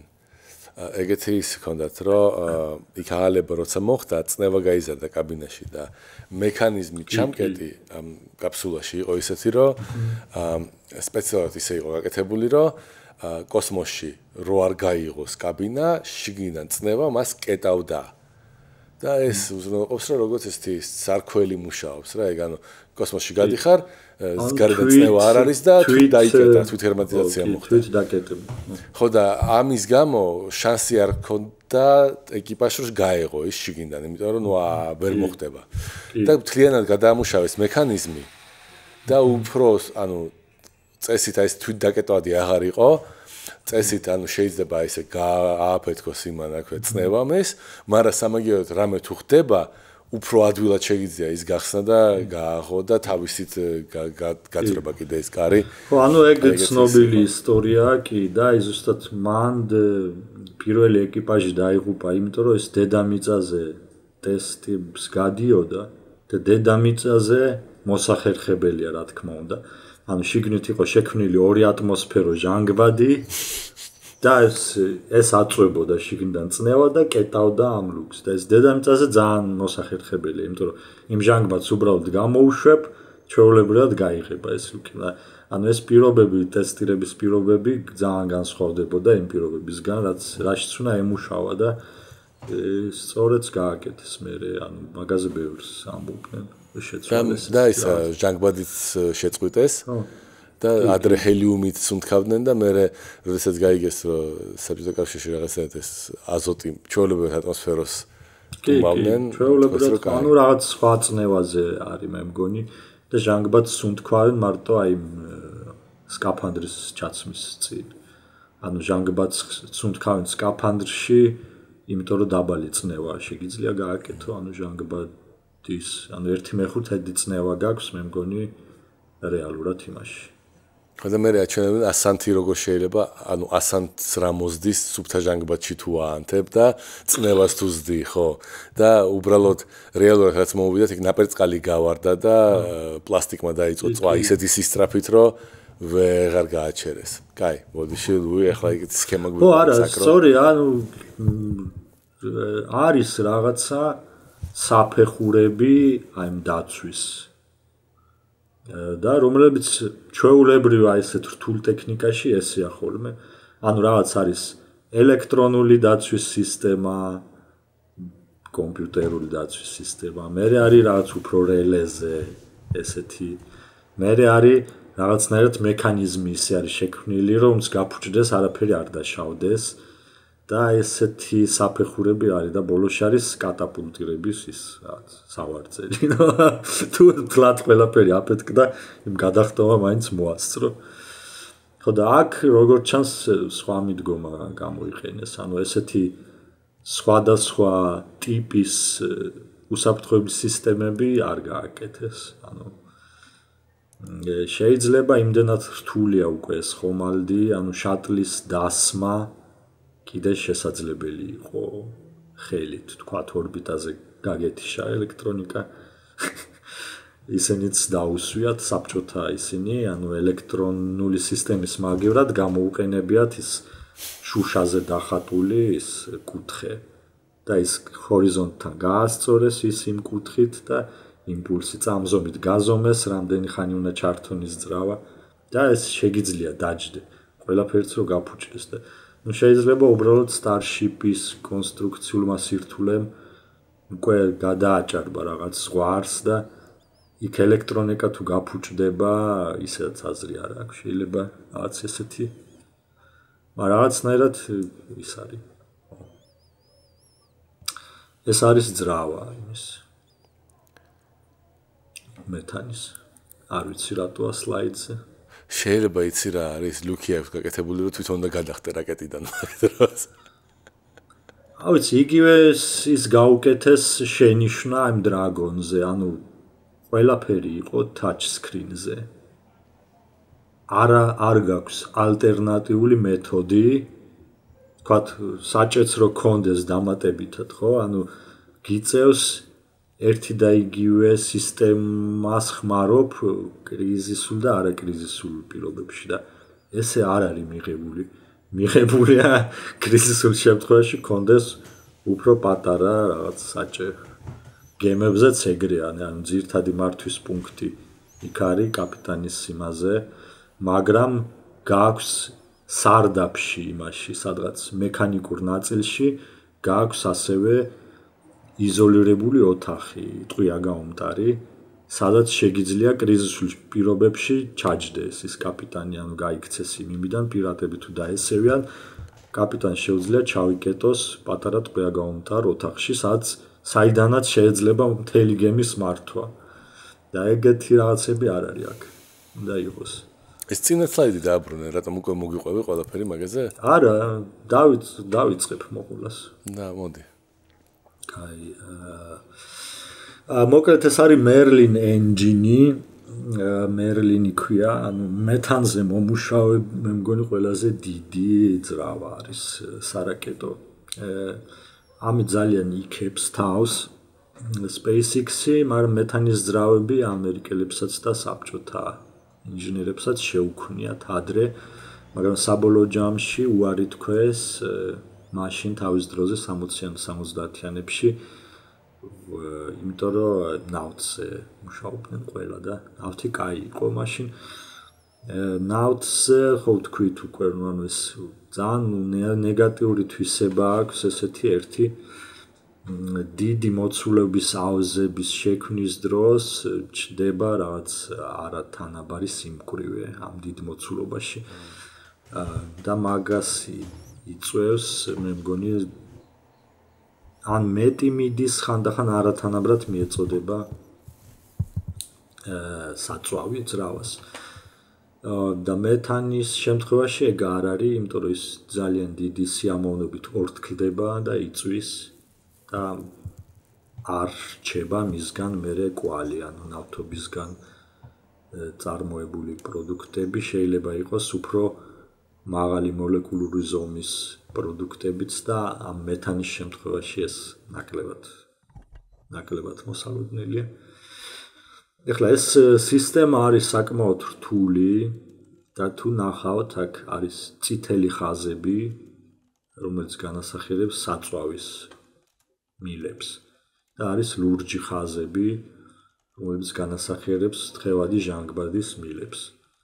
ეგეთი ის ჰქონდათ რომ იქ აღალება როცა მოხდა წნევა გაიზარდა კაბინაში და მექანიზმი ჩამკეტი ამ კაფსულაში იყო ისეთი რომ სპეციალურად ისე იყო გაკეთებული რომ კოსმოსში რო არ გაიღოს კაბინა შიგნიდან წნევა მას კეტავდა და ეს უზრუნველყოფს რომ როგორც ესეთი სარქველი მუშაობს რა ეგ ანუ კოსმოსში გადიხარ გარედან წნევა არ არის და თვით დაიკეტა თვით ჰერმეტიზაცია მოხდა თვით დაკეტება ხო და ამის გამო შანსი არ ქონდა ეკიპაჟს გაეღო ის შიგნიდან იმიტომ რომ ნუ ვერ მოხდება და მთლიანად გადაამუშავეს მექანიზმი და უფრო ანუ წესით აი ეს თვით დაკეტვადი აღარ იყო წესით ანუ შეიძლება ესე გაააფეთქოს იმან აქვე წნევამეს მაგრამ სამაგიეროდ რამე თუ ხდება უფრო ადვილად შეიძლება ის გახსნა და გააღო და თავისით გაწრება კიდე ეს კარი ხო ანუ ეგ ცნობილი ისტორიაა კი და აი ზუსტად მან პირველი ეკიპაჟი დაიღუპა იმიტომ რომ ეს დედამიწაზე ტესტებს გადიოდა და დედამიწაზე მოსახერხებელია რა თქმა უნდა ანუ შიგნით იყო შექმნილი ორი ატმოსფერო ჟანგბადი და ეს ეს აწვებოდა შიგნიდან წნევა და კეტავდა ამ ლუქს და ეს დედამიწაზე ძალიან მოსახერხებელია იმიტომ რომ იმ ჟანგბადს უბრალოდ გამოუშვებ ჩვეულებრივად გაიღება ეს ლუკი ანუ ეს პირობები ტესტირების პირობები ძალიან განსხვავდებოდა იმ პირობებისგან რაც რაშიც უნდა ემუშავა და სწორედს გააკეთეს მე ანუ მაგაზე ბევრს ამბობდნენ შეცვალეს და ის ჟანგბადიც შეწყვიტეს და ადრე ჰელიუმით სუნთქავდნენ და მე როდესაც გაიგეს რომ საბჭოთა კავშირში რაღაცა ეს აზოტი ჩვეულებრივად ატმოსფეროს თუმავდნენ ჩვეულებრივად ანუ რაღაც სხვა წნევაზე არის მე მგონი და ჟანგბადს სუნთქავენ მარტო აი სკაფანდრის ჩაცმის წინ ანუ ჟანგბადს სუნთქავენ სკაფანდრში იმიტომ რომ დაბალი წნევა შეიძლება გააკეთო ანუ ჟანგბადის ანუ ერთი მეხუთედი წნევა გაქვს მე მგონი რეალურად იმაში და მე რაჩვენებენ ასანთი როგორ შეიძლება ანუ ასანთს რა მოსდის სუფთა ჟანგბადში თუ აანთებ და წნევას თუ ზდი ხო და უბრალოდ რეალურად რაც მოვიდათ იქ ნაპერწკალი გავარდა და პლასტიკმა დაიწყო წვა ისეთი სისწრაფით რომ ვეღარ გააჩერეს. კაი, მოდიში ლუი ახლა იქ სქემა გვიყვება. ხო, არა, სწორი, ანუ არის რაღაცა საფეხურები აი ამ დაცვის და რომლებიც ჩვეულებრივ აი ესეთ რთულ ტექნიკაში ესეა ხოლმე. ანუ რაღაც არის ელექტრონული დაცვის სისტემა, კომპიუტერული დაცვის სისტემა, მერე არის რაღაც უფრო რელეზე ესეთი, მერე არის რაღაცნაირად მექანიზმი ისე არის შექმნილი, რომ გაფუჭდეს, არაფერი არ დაშავდეს და ესეთი საფეხურები არის და ბოლოში არის კატაპულტირების ის რაღაც სავარძელი. თუ თლათ ყველაფერი აფეთქდა, იმ გადახტომა მაინც მოასწრო. ხო და აქ როგორც ჩანს სხვა მიდგომა გამოიყენეს, ანუ ესეთი სხვადასხვა ტიპის უსაფრთხოების სისტემები არ გააკეთეს, ანუ შეიძლება იმდენად რთულია უკვე ეს ხომალდი, ანუ შატლის დასმა კიდე შესაძლებელი იყო ხელით, თქვათ ორბიტაზე გაგეთიშა ელექტრონიკა. ისინიც დაუსვიათ საბჭოთა ისინი, ანუ ელექტრონული სისტემის მაგივრად გამოუყენებიათ ის შუშაზე დახატული ის კუთხე და ის ჰორიზონტთან გაასწორეს ის იმ კუთხით და იმპულსი წამზომით გაზომეს, რამდენი ხანი უნდა ჩართონ ის ძრავა და ეს შეგიძლია დაჯდე ყველაფერს რო გაფუჭდეს და ну შეიძლება უბრალოდ Starship-ის კონსტრუქციულმა სირთულემ უკვე გადააჭარბა რაღაც ზღვარს და იქ ელექტრონიკა თუ გაფუჭდება, ისედაც აზრი არ აქვს, შეიძლება რაღაც ესეთი მაგრამ რაღაცნაირად ის არის. ეს არის ძრავა იმის მეთანის. არ ვიცი რატოა სლაიდზე. შეიძლება იცი რა არის ლუკი აქვს გაკეთებული რომ თვითონ უნდა გადახტე რაკეტიდან მაგდროს. აუ ვიცი იგივე ის გაუკეთეს შენიშვნა ამ დრაგონზე, ანუ ყველაფერი იყო touch screen-ზე. არა არ გაქვს ალტერნატიული მეთოდი, თქვათ საჭეც რო კონდეს დამატებითად, ხო? ანუ გიწევს ერთი და იგივე სისტემას ხმარობ კრიზისულ და არაკრიზისულ პირობებში და ესე არ არის მიღებული. მიღებულია კრიზისულ შემთხვევაში კონდეს უფრო პატარა რაღაც საჭე. გემებზეც ეგრეა, ანუ ძირთადი მართვის პუნქტი იქ არის კაპიტანის სიმაზე, მაგრამ გააქვს სარდაფში იმაში, სადღაც მექანიკურ ნაწილში გააქვს ასევე იზოლირებული ოთახი, ტყვია გაუმტარი, სადაც შეგიძლია კრიზისულ პირობებში ჩაჯდეს ის კაპიტანი, ანუ გაიქცეს იმიდან პირატები თუ დაესევიან, კაპიტანს შეუძლია ჩავიკეტოს პატარა ტყვია გაუმტარ ოთახში, სადაც საიდანაც შეიძლება მთელი გემის მართვა. და ეგეთი რაღაცები არ არის აქ. უნდა იყოს. ეს წინა სლაიდი დააბრუნე, რატომ უკვე მოგიყვები ყველაფერი მაგაზე? არა, დავიც დავიწყებ მოყოლას. და მოდი. კაი, აა მოკლედ ეს არის Merlin engine, Merlin-ი ქვია, ანუ მეთანზე მომუშავე, მე მგონი ყველაზე დიდი ძრავა არის სარაკეტო. ამით ძალიან იქებს თავს SpaceX-ი, მაგრამ მეთანის ძრავები ამერიკელებსაც და საბჭოთა ინჟინერებსაც შეუქმნიათ ადრე, მაგრამ საბოლოო ჯამში უარი თქვეს მაშინ თავის დროზე სამოციან სამოცდაათიანებში, იმიტომ რომ ნავთზე მუშაობდნენ ყველა და ნავთი კაი იყო მაშინ. ნავთზე ხო თქვით უკვე, ანუ ეს ძალიან ნეგატიური თვისება აქვს ესეთი ერთი დიდი მოცულობის აუზების შექმნის დროს ჩდება რაღაც არათანაბარი სიმკვრივე ამ დიდ მოცულობაში და მაგას იწვევს მე მგონი ან მეტი მიდის ხანდახან არათანაბრად მიეწოდება საწვავი ძრავას და მეთანის შემთხვევაში ეგ არ არის, იმიტომ რომ ის ძალიან დიდი სიამოვნებით ორთქლდება და იწვის და არ რჩება მისგან მერე კვალი, ანუ ნავთობისგან წარმოებული პროდუქტები შეიძლება იყოს უფრო მაღალი მოლეკულური ზომის პროდუქტებიც და ამ მეთანის შემთხვევაში ეს ნაკლებად ნაკლებად მოსალოდნელია. ეხლა ეს სისტემა არის საკმაოდ რთული და თუ ნახავთ აქ არის წითელი ხაზები, რომელიც განასახიერებს საწვავის მილებს და არის ლურჯი ხაზები, რომელიც განასახიერებს თხევადი ჟანგბადის მილებს.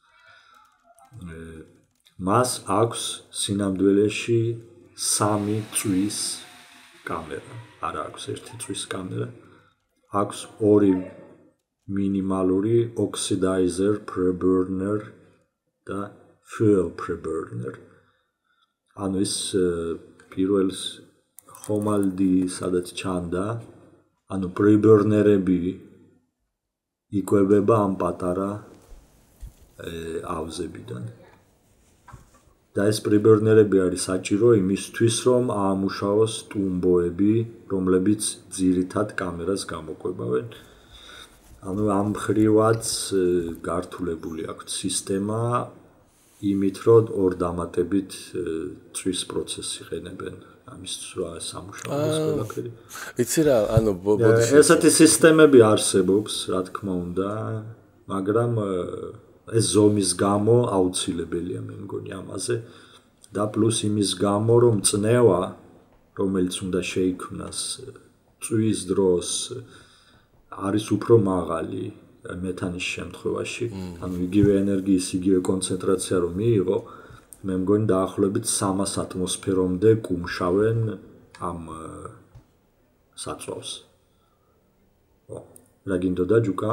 მას აქვს სინამდვილეში სამი წვის კამერა, არა აქვს ერთი წვის კამერა, აქვს ორი მინიმალური oxidizer preburner და fuel preburner. ანუ ის პირველ ხომალდი სადაც ჩანდა, ანუ preburnerები იკვებება ამ პატარა ავზებიდან. და ეს preburnerები არის საჭირო იმისთვის, რომ აამუშავოს ტუმბოები, რომლებიც ძირითად კამერას გამოყვებავენ. ანუ ამ მხრივაც გართულებული აქვს სისტემა იმით, რომ ორ დამატებით წვის პროცესი იყენებენ. ამის სამუშაოს ყველაფერი. იცი რა, ანუ ესეთი სისტემები არსებობს, რა თქმა უნდა, მაგრამ ეს ზომის გამო აუცილებელია მე მგონი ამაზე და პლუს იმის გამო, რომ წნევა, რომელიც უნდა შეიქმნას წვის დროს არის უფრო მაღალი მეთანის შემთხვევაში, ანუ იგივე ენერგიის, იგივე კონცენტრაცია რომ მიიღო, მე მგონი დაახლოებით სამას ატმოსფერომდე კუმშავენ ამ საწვავს. ხო, რა გინდოდა ჯუკა?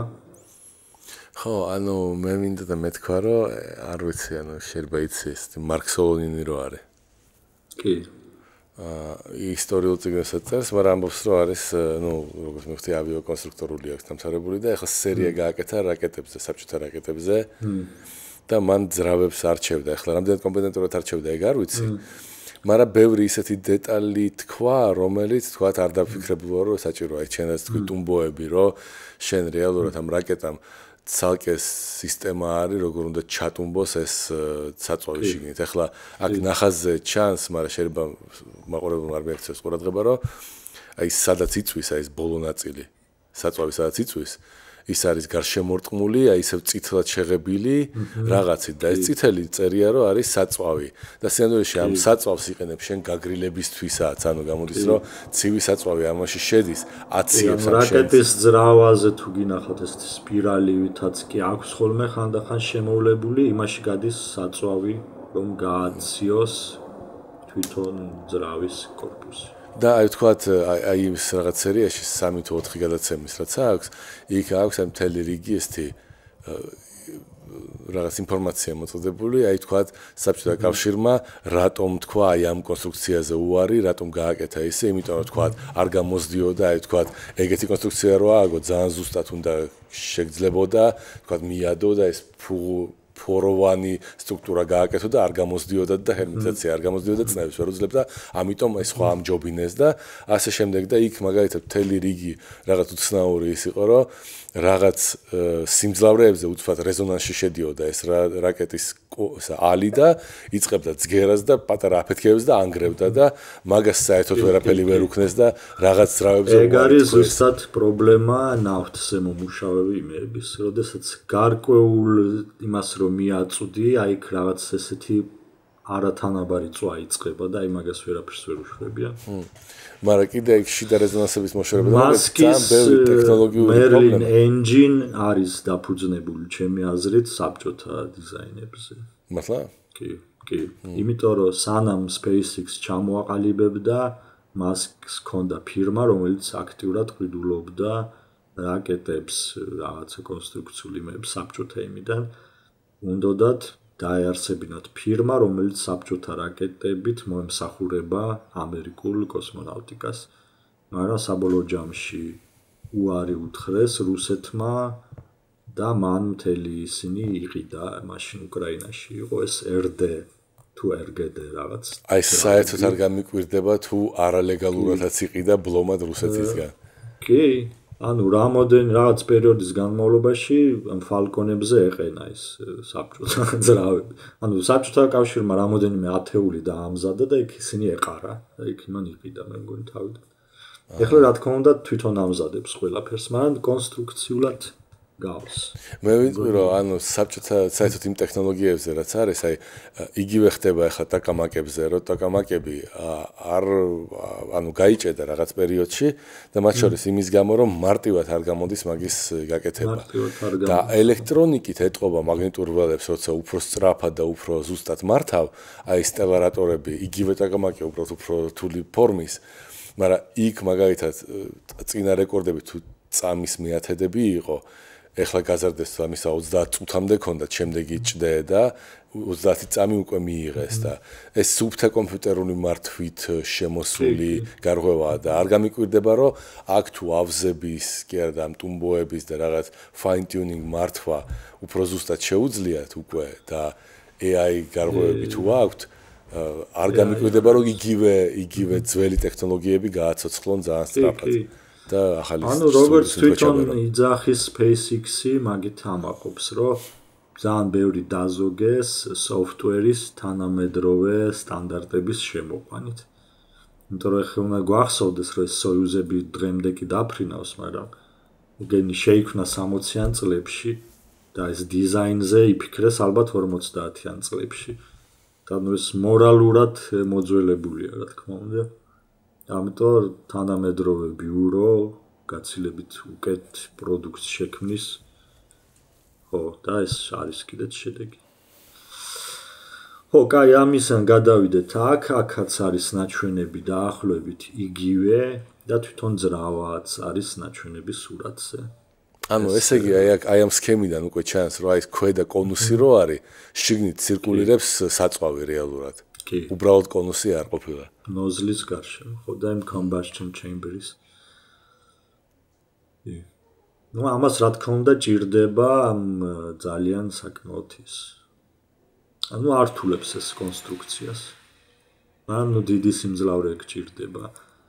ხო, ანუ მე მინდა და მეთქვა, რომ არ ვიცი, ანუ შეიძლება იცის, მარქსოლონინი რო არის. კი. აა ისტორიულ წიგნებსაც წერს, მაგრამ ამბობს, რომ არის, ну, როგორც მივხვდი, ავიაკონსტრუქტორული აქვს დამთავრებული და ეხლა სერია გააკეთა რაკეტებზე, საბჭოთა რაკეტებზე. და მან ძრავებს არჩევდა. ეხლა რამდენად კომპეტენტურად არჩევდა, ეგ არ ვიცი. მაგრამ ბევრი ისეთი დეტალი თქვა, რომელიც თქვათ არ დაფიქრებულა, რომ საჭიროა ჩვენაც თქვი ტუმბოები, რომ შენ რეალურად ამ რაკეტამ ცალკე სისტემა არის, როგორ უნდა ჩატუმბოს ეს საწვავი შიგნით. ეხლა აქ ნახაზზე ჩანს, მაგრამ შეიძლება მაყურებელმა არ მიექცევს ყურადღება, რომ აი სადაც იწვის, აი ეს ბოლო ნაწილი, საწვავი სადაც იწვის, ის არის გარშემორტყმული, აი ისევ წითლად შეღებილი რაღაცით და ეს წითელი წერია, რომ არის საწვავი. და სინამდვილეში ამ საწვავს იყენებს შენ გაგრილებისთვისაც, ანუ გამოდის, რომ ცივი საწვავი ამაში შედის, აციებს ამ შენს. რაკეტის ძრავაზე თუ გინახავთ ეს სპირალივითაც კი აქვს ხოლმე ხანდახან შემოვლებული, იმაში გადის საწვავი, რომ გააციოს თვითონ ძრავის კორპუსი. და აი ვთქვათ, აი ის რაღაც სერიაში სამი თუ ოთხი გადაცემის რაც აქვს, იქ აქვს ამ მთელი რიგი ესეთი რაღაც ინფორმაცია მოწოდებული, აი ვთქვათ, საბჭოთა კავშირმა რატომ თქვა აი ამ კონსტრუქციაზე უარი, რატომ გააკეთა ისე, იმიტომ რომ ვთქვათ, არ გამოსდიოდა, აი ვთქვათ, ეგეთი კონსტრუქცია რო ააგო, ძალიან ზუსტად უნდა შეგძლებოდა, ვთქვათ, მიადო და ეს ფოროვანი სტრუქტურა გააკეთო და არ გამოსდიოდა და ჰერმეტიზაცია არ გამოსდიოდა, წნევებს ვერ უძლებდა, ამიტომ ეს სხვა ამჯობინეს და ასე შემდეგ და იქ მაგალითად მთელი რიგი რაღაც უცნაური ის იყო, რომ რაღაც სიმძლავრეებზე უცბად რეზონანსში შედიოდა ეს რაკეტის ალი და იწყებდა ძგერას და პატარა აფეთქებებს და ანგრევდა და მაგას საერთოდ ვერაფერი ვერ უქნეს და რაღაც ძრავებზე ეგ არის ზუსტად პრობლემა ნავთზე მომუშავე იმების, როდესაც გარკვეულ იმას რომ მიაწვდი, აი იქ რაღაც ესეთი არათანაბარი წვა იწყება და აი მაგას ვერაფერს ვერ უშვებიან. მაგრამ კიდე იქ შიდა რეზონანსების მოშორება და ძალიან ბევრი ტექნოლოგიური პრობლემა. Merlin engine არის დაფუძნებული ჩემი აზრით საბჭოთა დიზაინებზე. მართლა? კი, კი. იმიტომ რომ სანამ SpaceX ჩამოაყალიბებდა, მას ჰქონდა ფირმა, რომელიც აქტიურად ყიდულობდა რაკეტებს, რაღაცა კონსტრუქციულ იმებს საბჭოთა იმიდან. უნდათ დაეარსებინათ ფირმა, რომელიც საბჭოთა რაკეტებით მოემსახურება ამერიკულ კოსმონავტიკას. მაგრამ საბოლოო ჯამში უარი უთხრეს რუსეთმა და მან მთელი ისინი იყიდა მაშინ უკრაინაში. იყო ეს R D თუ R G D რაღაც. აი საერთოდ არ გამიკვირდება თუ არალეგალურადაც იყიდა ბლომად რუსეთისგან. კი. ანუ რამოდენ რაღაც პერიოდის განმავლობაში ფალკონებზე ეყენა ის საბჭოთა ძრავები. ანუ საბჭოთა კავშირმა რამოდენიმე ათეული დაამზადა და იქ ისინი ეყარა და იქ მან იყიდა მე მგონი თავიდან. ეხლა რა თქმა უნდა თვითონ ამზადებს ყველაფერს, მაგრამ კონსტრუქციულად გავს. მე ვიტყვი რომ ანუ საბჭოთა საერთოდ იმ ტექნოლოგიებზე რაც არის, აი იგივე ხდება ახლა ტაკამაკებზე, რომ ტაკამაკები არ ანუ გაიჭედა რაღაც პერიოდში და მათ შორის იმის გამო რომ მარტივად არ გამოდის მაგის გაკეთება. და ელექტრონიკით ეტყობა მაგნიტურ ველებს, როცა უფრო სწრაფად და უფრო ზუსტად მართავ, აი სტელარატორები, იგივე ტაკამაკი უბრალოდ უფრო რთული ფორმის, მაგრამ იქ მაგალითად წინა რეკორდები თუ წამის მეათედები იყო. ეხლა გაზარდეს ამისა ოცდაათ წუთამდე ქონდა, შემდეგი ჭდე და ოცდაათი წამი უკვე მიიღეს და ეს სუფთა კომპიუტერული მართვით შემოსული გარღვევაა და არ გამიკვირდება რომ აქ თუ ავზების, კი არა და ტუმბოების და რაღაც fine tuning მართვა უფრო ზუსტად შეუძლიათ უკვე და A I გარღვევები თუ აქვთ არ გამიკვირდება რომ იგივე იგივე ძველი ტექნოლოგიები გააცოცხლონ ძალიან სწრაფად. და ახალი ანუ როგორც თვითონ იძახის SpaceX-ი მაგით ამაყობს, რომ ძალიან ბევრი დაზოგეს software-ის თანამედროვე სტანდარტების შემოყვანით. იმიტომ რომ ახლა უნდა გვახსოვდეს, რომ ეს სოიუზები დღემდე კი დაფრინავს, მაგრამ იგენი შეიქმნა სამოციან წლებში და ეს დიზაინზე იფიქრეს ალბათ ორმოცდაათიან წლებში. და ნუ ეს მორალურად მოძველებულია, რა თქმა უნდა. ამიტომ თანამედროვე ბიურო გაცილებით უკეთ პროდუქტს შექმნის. ხო, და ეს არის კიდეც შედეგი. ხო, კაი, ამისგან გადავიდეთ აქ, აქაც არის ნაჩვენები დაახლოებით იგივე და თვითონ ძრავაც არის ნაჩვენები სურათზე. ანუ ესე იგი აი აი ამ სქემიდან უკვე ჩანს, რომ აი ეს ქვედა კონუსი რო არის, შიგნით ცირკულირებს საწვავი რეალურად. კი. უბრალოდ კონუსი არ ყოფილა. ნოზლის გარშემო, ხო და იმ combustion chamber-ის. კი. ნუ ამას რა თქმა უნდა ჭირდება ძალიან საკმაოდ ის. ანუ ართულებს ეს კონსტრუქციას. ანუ დიდი სიმძლავრე გჭირდება.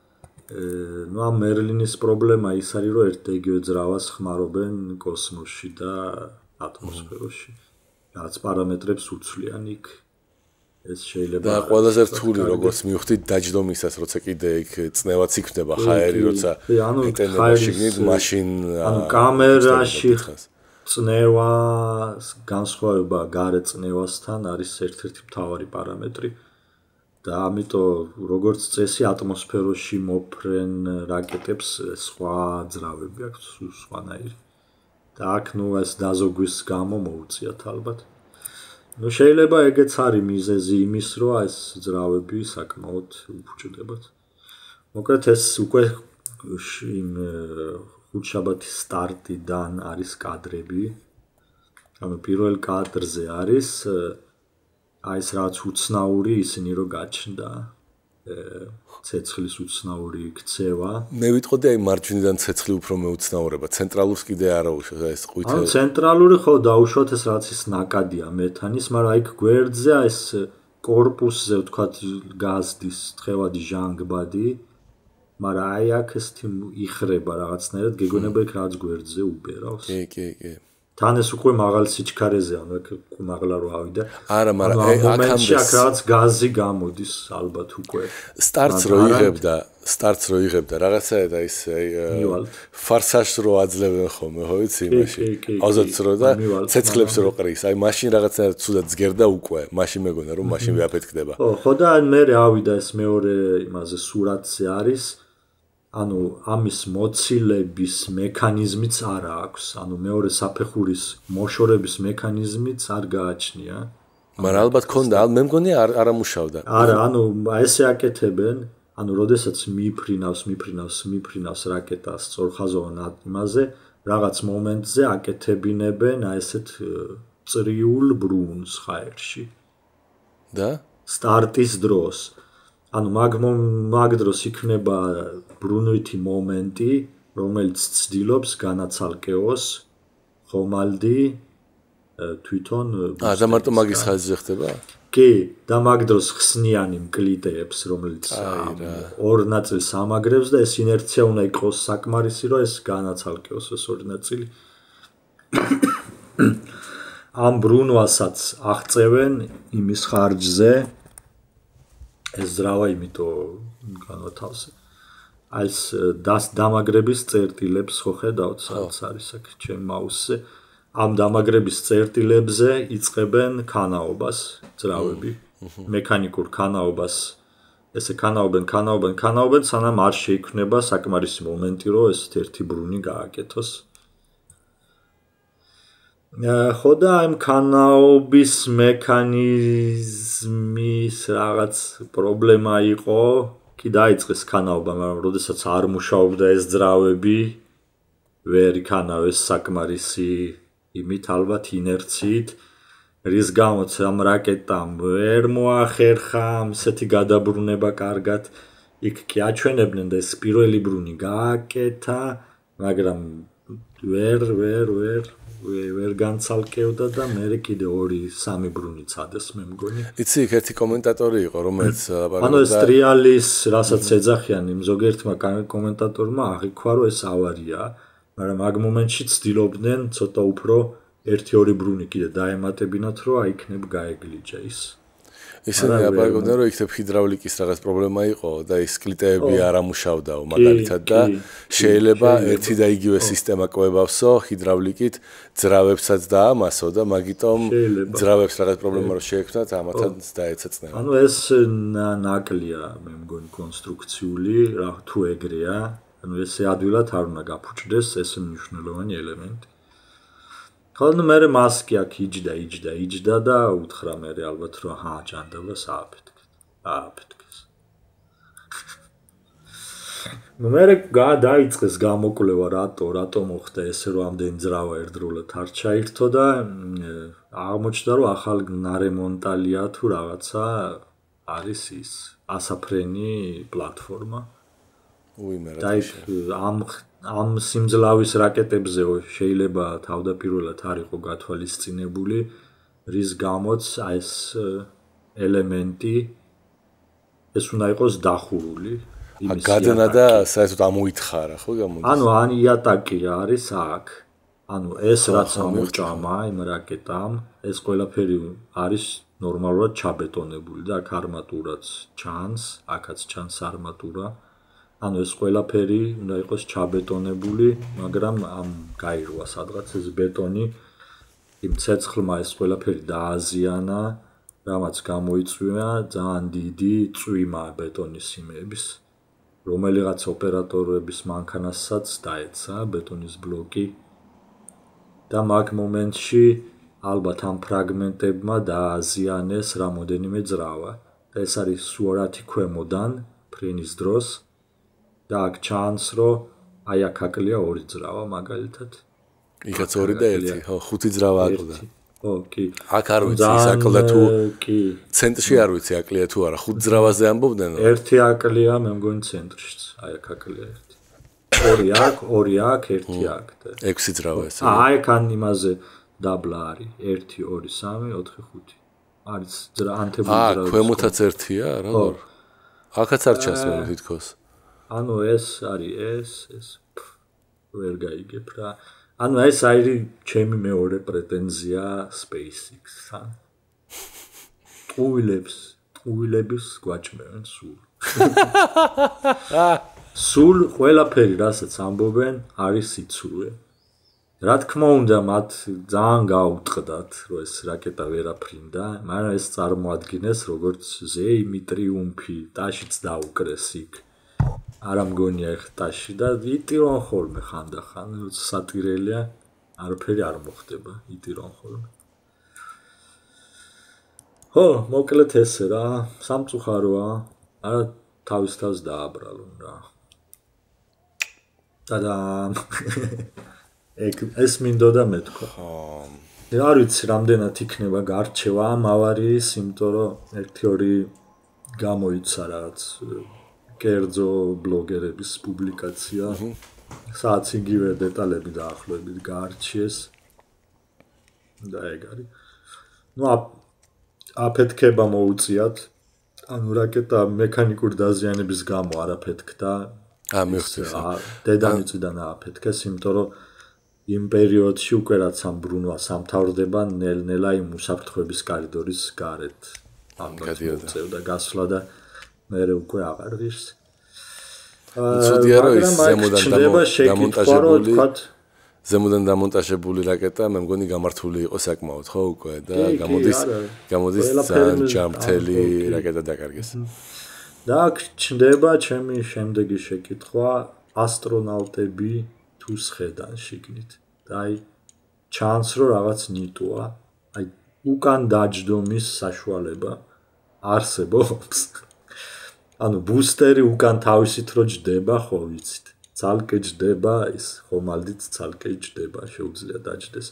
ნუ ამ მერლინის პრობლემა ის არის, რომ ერთ და იგივე ძრავას ხმარობენ კოსმოსში და ატმოსფეროში. რაც პარამეტრებს უცვლიან იქ. ეს შეიძლება და ყველაზე რთული როგორც მივხვდით დაჯდომისას, როცა კიდე იქ წნევაც იქნება ჰაერი, როცა ეტენება შიგნით მაშინ ანუ კამერაში წნევა განსხვავება გარე წნევასთან არის ერთ-ერთი მთავარი პარამეტრი. და ამიტომ როგორც წესი ატმოსფეროში მოფრენ რაკეტებს სხვა ძრავები აქვს, სხვანაირი. და აქ ნუ ეს დაზოგვის გამო მოუწიათ ალბათ. ნუ შეიძლება ეგეც არის მიზეზი იმის, რომ ეს ძრავები საკმაოდ უფუჭდებათ. მოკლედ ეს უკვე იმ ხუთშაბათის სტარტიდან არის კადრები. ანუ პირველ კადრზე არის აი ეს რაც უცნაური ისინი რო გაჩნდა. ცეცხლის უცნაური ქცევა. მე ვიტყოდი აი მარჯვნიდან ცეცხლი უფრო მეუცნაურება, ცენტრალურს კიდე არა უშო ეს ყვითელი. ანუ ცენტრალური ხო დაუშვათ ეს რაც ის ნაკადია მეთანის, მაგრამ აი გვერდზე ეს კორპუსზე ვთქვათ გაზდის თხევადი ჟანგბადი, მაგრამ აი აქ ეს იხრება რაღაცნაირად, გეგონება იქ რაც გვერდზე უბერავს. კი, კი, კი. თან ეს უკვე მაღალ სიჩქარეზე, ანუ აქ მაღლა რო ავიდა. არა, მაგრამ აი აქამდე რაც გაზი გამოდის ალბათ უკვე. სტარტს რო იღებდა, სტარტს რო იღებდა, რაღაცაა ის აი ფარსაშს რო აძლევენ ხოლმე, ხო ვიცი იმაში. აზოტს რო და ცეცხლებს რო ყრის, აი მაშინ რაღაცაა ცუდად ზგერდა უკვე, მაშინ მეგონა რომ მაშინ ვაფეთქდება. ხო, ხო და მე ავიდა ეს მეორე იმაზე სურათზე არის. ანუ ამის მოცილების მექანიზმიც არ აქვს, ანუ მეორე საფეხურის მოშორების მექანიზმიც არ გააჩნია. მაგრამ ალბათ ქონდა, მე მგონი არ არ ამუშავდა. არა, ანუ ესე აკეთებენ, ანუ როდესაც მიფრინავს, მიფრინავს, მიფრინავს რაკეტას სწორხაზოვან იმაზე, რაღაც მომენტზე აკეთებინებენ აი ესეთ წრიულ ბრუნს ჰაერში. და სტარტის დროს ანუ მაგ მაგ დროს იქნება ბრუნვითი მომენტი, რომელიც ცდილობს განაცალკეოს ხომალდი თვითონ აა და მარტო მაგის ხაზზე ხდება? კი, და მაგ დროს ხსნიანი მკლიდეებს, რომელიც ორ ნაწილს ამაგრებს და ეს ინერცია უნდა იყოს საკმარისი, რომ ეს განაცალკეოს ეს ორი ნაწილი. ამ ბრუნვასაც აღწევენ იმის ხარჯზე ეს ძრავა იმიტომ განვათავსე. აი ეს დას დამაგრების წერტილებს ხო ხედავთ სადაც არის აქ ჩემ მაუსზე ამ დამაგრების წერტილებზე იწყებენ ქანაობას ძრავები მექანიკურ ქანაობას ესე ქანაობენ ქანაობენ ქანაობენ სანამ არ შეიქმნება საკმარისი მომენტი რომ ეს ერთი ბრუნი გააკეთოს ხო და ამ ქანაობის მექანიზმის რაღაც პრობლემა იყო კი დაიწყეს ქანაობა მაგრამ როდესაც არ მუშაობდა ეს ძრავები ვერ იქანავეს საკმარისი იმით ალბათ ინერციით რის გამოც ამ რაკეტამ ვერ მოახერხა ისეთი გადაბრუნება კარგად იქ კი აჩვენებდნენ და ეს პირველი ბრუნი გააკეთა მაგრამ ვერ ვერ ვერ ვერ განცალკევდა და მე კიდე ორი სამი ბრუნი წადეს მე მგონი იცი იქ ერთი კომენტატორი იყო რომელიც ანუ ეს ტრიალის რასაც ეძახიან იმ ზოგიერთმა კომენტატორმა აღიქვა რომ ეს ავარია მაგრამ მაგ მომენტში ცდილობდნენ ცოტა უფრო ერთი ორი ბრუნი კიდე დაემატებინათ რომ აიქნებ გაეგლიჯა ის ისინი აბარგობდნენ რომ იქნებ ჰიდრავლიკის რაღაც პრობლემა იყო და ის კლიტეები არ ამუშავდაო მაგალითად და შეიძლება ერთი და იგივე სისტემა კვებავსო ჰიდრავლიკით ძრავებსაც დაამასო და მაგიტომ ძრავებს რაღაც პრობლემა რო შეექმნათ ამათაც დაეცეწნევა ანუ ეს ნაკლია მე მგონი კონსტრუქციული რა თუ ეგრეა ანუ ესე ადვილად არ უნდა გაფუჭდეს ეს მნიშვნელოვანი ელემენტი ხოლმე მე მასკი აქ იჯდა იჯდა იჯდა და უთხრა მე ალბათ რომ ჰა ჯანდაბას ააფეთქეთ ააფეთქეს მე გადაიწყეს გამოკვლევა რატო რატო მოხდა ესე რომ ამდენი ძრავა ერთდროულად არ ჩაირთო და აღმოჩნდა რომ ახალ ნარემონტალია თუ რაღაცა არის ის ასაფრენი პლატფორმა უი მე რა ამ ამ სიმძლავის რაკეტებზე შეიძლება თავდაპირველად არ იყო გათვალისწინებული რის გამოც ეს ელემენტი ეს უნდა იყოს დახურული იმის გადანა და საერთოდ ამოითხარა ხო გამოდის ანუ ან იატაკი არის აქ ანუ ეს რაც ამოჭამა იმ რაკეტამ ეს ყველაფერი არის ნორმალურად ჩაბეტონებული და აქ არმატურაც ჩანს აქაც ჩანს არმატურა ანუ ეს ყველაფერი უნდა იყოს ჩაბეტონებული, მაგრამ ამ გაირვა სადღაც ეს ბეტონი იმ ცეცხლმა ეს ყველაფერი დააზიანა, რამაც გამოიწვია ძალიან დიდი წვიმა ბეტონის სიმეების, რომელიღაც ოპერატორების მანქანასაც დაეცა ბეტონის ბლოკი და მაგ მომენტში ალბათ ამ ფრაგმენტებმა დააზიანეს რამოდენიმე ძრავა. ეს არის სუარათი ქვემოდან ფრენის დროს და აქ ჩანს რომ აი აქ აკლია ორი ძრავა მაგალითად. იქაც ორი და ერთი, ხო, ხუთი ძრავა აკლდა. ხო, კი. აქ არ ვიცი ის აკლდა თუ კი. ცენტრში არ ვიცი აკლია თუ არა, ხუთ ძრავაზე ამბობდნენ? ერთი აკლია, მე მგონი ცენტრშიც. აი აქ აკლია ერთი. ორი აქ, ორი აქ, ერთი აქ და ექვსი ძრავა ეს. აი აქ ან იმაზე დაბლა არის. ერთი, ორი, სამი, ოთხი, ხუთი. არის ანთებული ძრავა. აა, ქვემოთაც ერთია, როგორ? აქაც არ ჩანს მე თითქოს. ანუ ეს არის ეს, ეს ვერ გაიგებ რა. ანუ ეს არის ჩემი მეორე პრეტენზია SpaceX-თან. ტყუილებს, ტყუილების გვაჭმევენ სულ. სულ ყველაფერი, რასაც ამბობენ, არის სიცრუე. რა თქმა უნდა, მათ ძალიან გაუტყდათ, რომ ეს რაკეტა ვერაფრინდა, მაგრამ ეს წარმოადგენს როგორც ზეიმი ტრიუმფი, ტაშიც დაუკრეს იქ. არ ამგონია ეხ ტაში და იტირონ ხოლმე ხანდახან, როცა სატირელია, არაფერი არ მოხდება, იტირონ ხოლმე. ხო, მოკლედ ესე რა, სამწუხაროა, არა თავის თავს დააბრალონ რა. და ეს მინდოდა მეთქვა. ხო. არ ვიცი, რამდენად იქნება გარჩევა ამ ავარიის, იმიტომ რომ ერთი ორი გამოიცა რაღაც კერძო ბლოგერების პუბლიკაცია. სადაც იგივე დეტალები დაახლოებით გაარჩიეს. და ეგ არის. ნუ აფეთქება მოუწიათ. ანუ რაკეტა მექანიკური დაზიანების გამო არ აფეთქდა. ა მიხსოვს. დედამიწიდან აფეთქეს, იმიტომ რომ იმ პერიოდში უკვე რაც ამ ბრუნვა სამთავრდება ნელ-ნელა იმ უსაფრთხოების კორიდორის გარეთ. ამ გადიოდა და გასვლა და მერე უკვე აღარ ღირს. ცუდია რომ ის ზემოდან დამონტაჟებული ზემოდან დამონტაჟებული რაკეტა მე მგონი გამართული იყო საკმაოდ ხო უკვე და გამოდის გამოდის ძალიან ჯამრთელი რაკეტა დაკარგეს და ჩნდება ჩემი შემდეგი შეკითხვა ასტრონავტები თუ სხედან შიგნით და აი ჩანს რომ რაღაც ნიტოა აი უკან დაჯდომის საშუალება არსებობს ანუ ბუსტერი უკან თავისით რო ჯდება ხო ვიცით ცალკე ჯდება ის ხომალდით ცალკე ჯდება შეუძლია დაჯდეს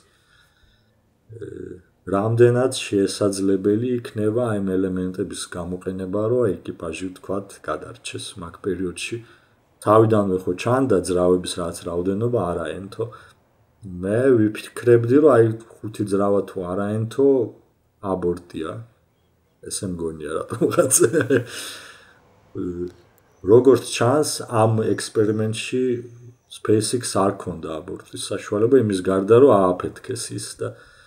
რამდენად შესაძლებელი იქნება ამ ელემენტების გამოყენება რომ ეკიპაჟი ვთქვათ გადარჩეს მაგ პერიოდში თავიდანვე ხო ჩანდა ძრავების რაღაც რაოდენობა არაენთო მე ვიფიქრებდი რომ აი ხუთი ძრავა თუ არაენთო აბორტია ესე მგონია რატომღაც როგორც ჩანს ამ ექსპერიმენტში SpaceX არ ქონდა აბორტის საშუალება იმის გარდა რომ ააფეთქეს ის და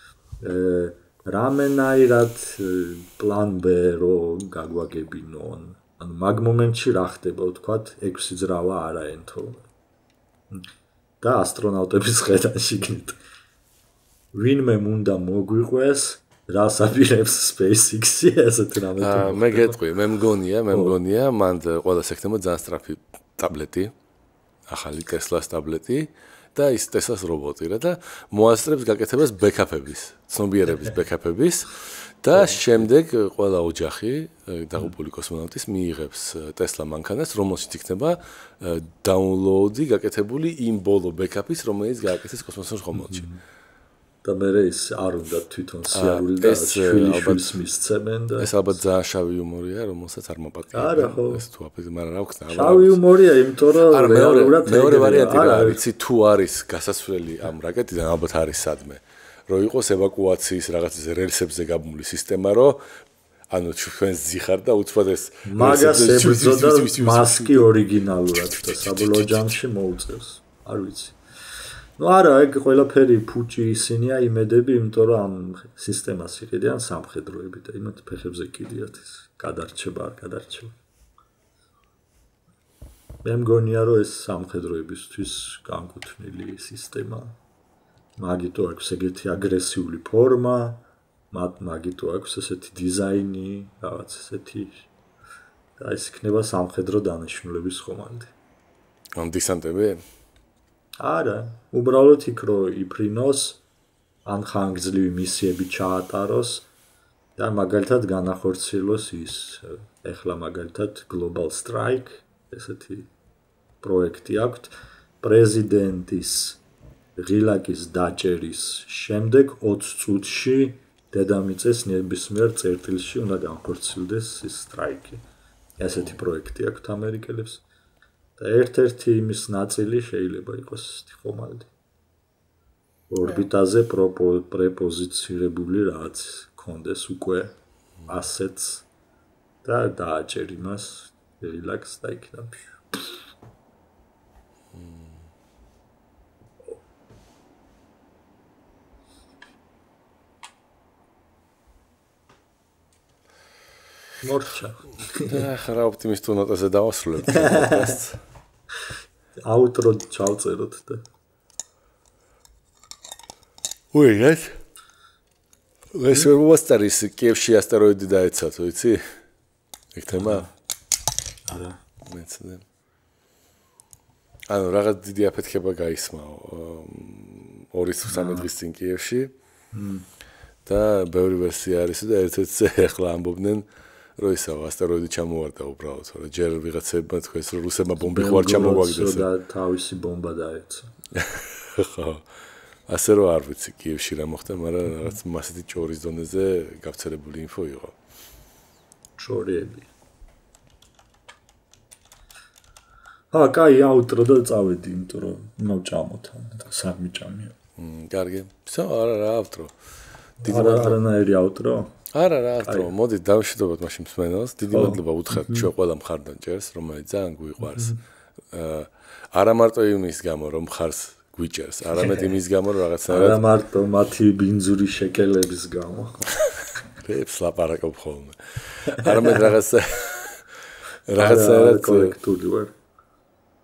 რამენაირად პლან B რო გაგვაგებინონ ანუ მაგ მომენტში რა ხდება ვთქვათ ექვსი ძრავა არაენთო და ასტრონავტების ხედან შიგნით ვინმე უნდა მოგვიყვეს რას აპირებს SpaceX-ი ესეთ რამე მე გეტყვი მე მგონია მე მგონია მან ყველას ექნება ძალიან სწრაფი ტაბლეტი ახალი Tesla-ს ტაბლეტი და ის Tesla-ს რობოტი რა და მოასწრებს გაკეთებას ბექაპების ცნობიერების ბექაპების და შემდეგ ყველა ოჯახი დაღუპული კოსმონავტის მიიღებს Tesla მანქანას რომელშიც იქნება დაუნლოუდი გაკეთებული იმ ბოლო ბექაპის რომელიც გააკეთეს კოსმოსურ ხომალდში და მე ის არ უნდა თვითონ სიარული და შვილიშვილს მისცემენ და ეს ალბათ ძალიან შავი იუმორია რომელსაც არ მოპატია ეს თუ აფეთქე მაგრამ რა ვქნა შავი იუმორია იმიტომ რომ რეალურად მეორე ვარიანტი რა ვიცი თუ არის გასასვლელი ამ რაკეტიდან ალბათ არის სადმე რომ იყოს ევაკუაციის რაღაც რელსებზე გაბმული სისტემა რომ ანუ ჩვენს ზიხარ და უცბად ეს მაგას ებრძოდა მასკი ორიგინალურად და საბოლოო ჯამში მოუწევს არ ვიცი ну არა ეგ ყველაფერი ფუჭი ისინია იმედები იმიტომ რომ ამ სისტემას იყიდიან სამხედროები და იმათ ფეხებზე კიდიათ ის გადარჩება არ გადარჩება მე მგონია რომ ეს სამხედროებისთვის განკუთვნილი სისტემა მაგიტო აქვს ეგეთი აგრესიული ფორმა მათ მაგიტო აქვს ესეთი დიზაინი რაღაც ესეთი და ეს იქნება სამხედრო დანიშნულების ხომალდი ამ დისანტები არა, უბრალოდ იქ რო იფრინოს, ან ხანგრძლივი მისიები ჩაატაროს და მაგალითად განახორციელოს ის, ეხლა მაგალითად Global Strike, ესეთი პროექტი აქვს, პრეზიდენტის ღილაკის დაჭერის შემდეგ ოცი წუთში დედამიწის ნებისმიერ წერტილში უნდა განხორციელდეს ის სტრაიკი. ესეთი პროექტი აქვს ამერიკელებს. და ერთ-ერთი იმის ნაწილი შეიძლება იყოს ხომალდი. ორბიტაზე პრეპოზიცირებული რაც კონდეს უკვე ასეთს და დააჭერ იმას რილაქს და იქნებ. მორჩა. ახლა ოპტიმისტურ ნოტაზე დავასრულებთ პოდკასტს. აუტრო ჩავწეროთ და. უი, ეს. ეს ვასტარის კიევში ასტეროიდი დაეცათ, ვიცი? ეგ თემა? არა. მეცნე. ანუ რაღაც დიდი აფეთქება გაისმაო ორი სამი დღის წინ კიევში. და ბევრი ვერსია არის და ერთ-ერთზე ახლა ამბობდნენ რომ ისაა ასტეროიდი ჩამოვარდა უბრალოდ, რა ჯერ ვიღაცებმა თქვეს რომ რუსებმა ბომბი ხო არ ჩამოგვაგდეს და თავისი ბომბა დაეცა. ხო. ასე რომ არ ვიცი კიევში რა მოხდა, მაგრამ რაღაც მასეთი ჭორის დონეზე გავრცელებული ინფო იყო. ჭორიები. აა, კაი, აუტრო და წავედი, იმიტომ რომ ნო ჭამოთან და სამი ჭამია. მმ, კარგი. всё, არა რა აუტრო. დიდი არანაირი აუტრო? არა რა აუტრო, მოდი დავშვიდობოთ მაშინ მსმენელს. დიდი მადლობა უთხრათ ჩვენ ყველა მხარდან ჭერს, რომელიც ძალიან გვიყვარს. აა, არა მარტო იმის გამო რომ მხარს გვიჭერს, არამედ იმის გამო რომ რაღაცნაირად არა მარტო მათი ბინძური შეკელების გამო. რეებს ლაპარაკობ ხოლმე. არამედ რაღაცა რაღაცა კოლექტური ვარ.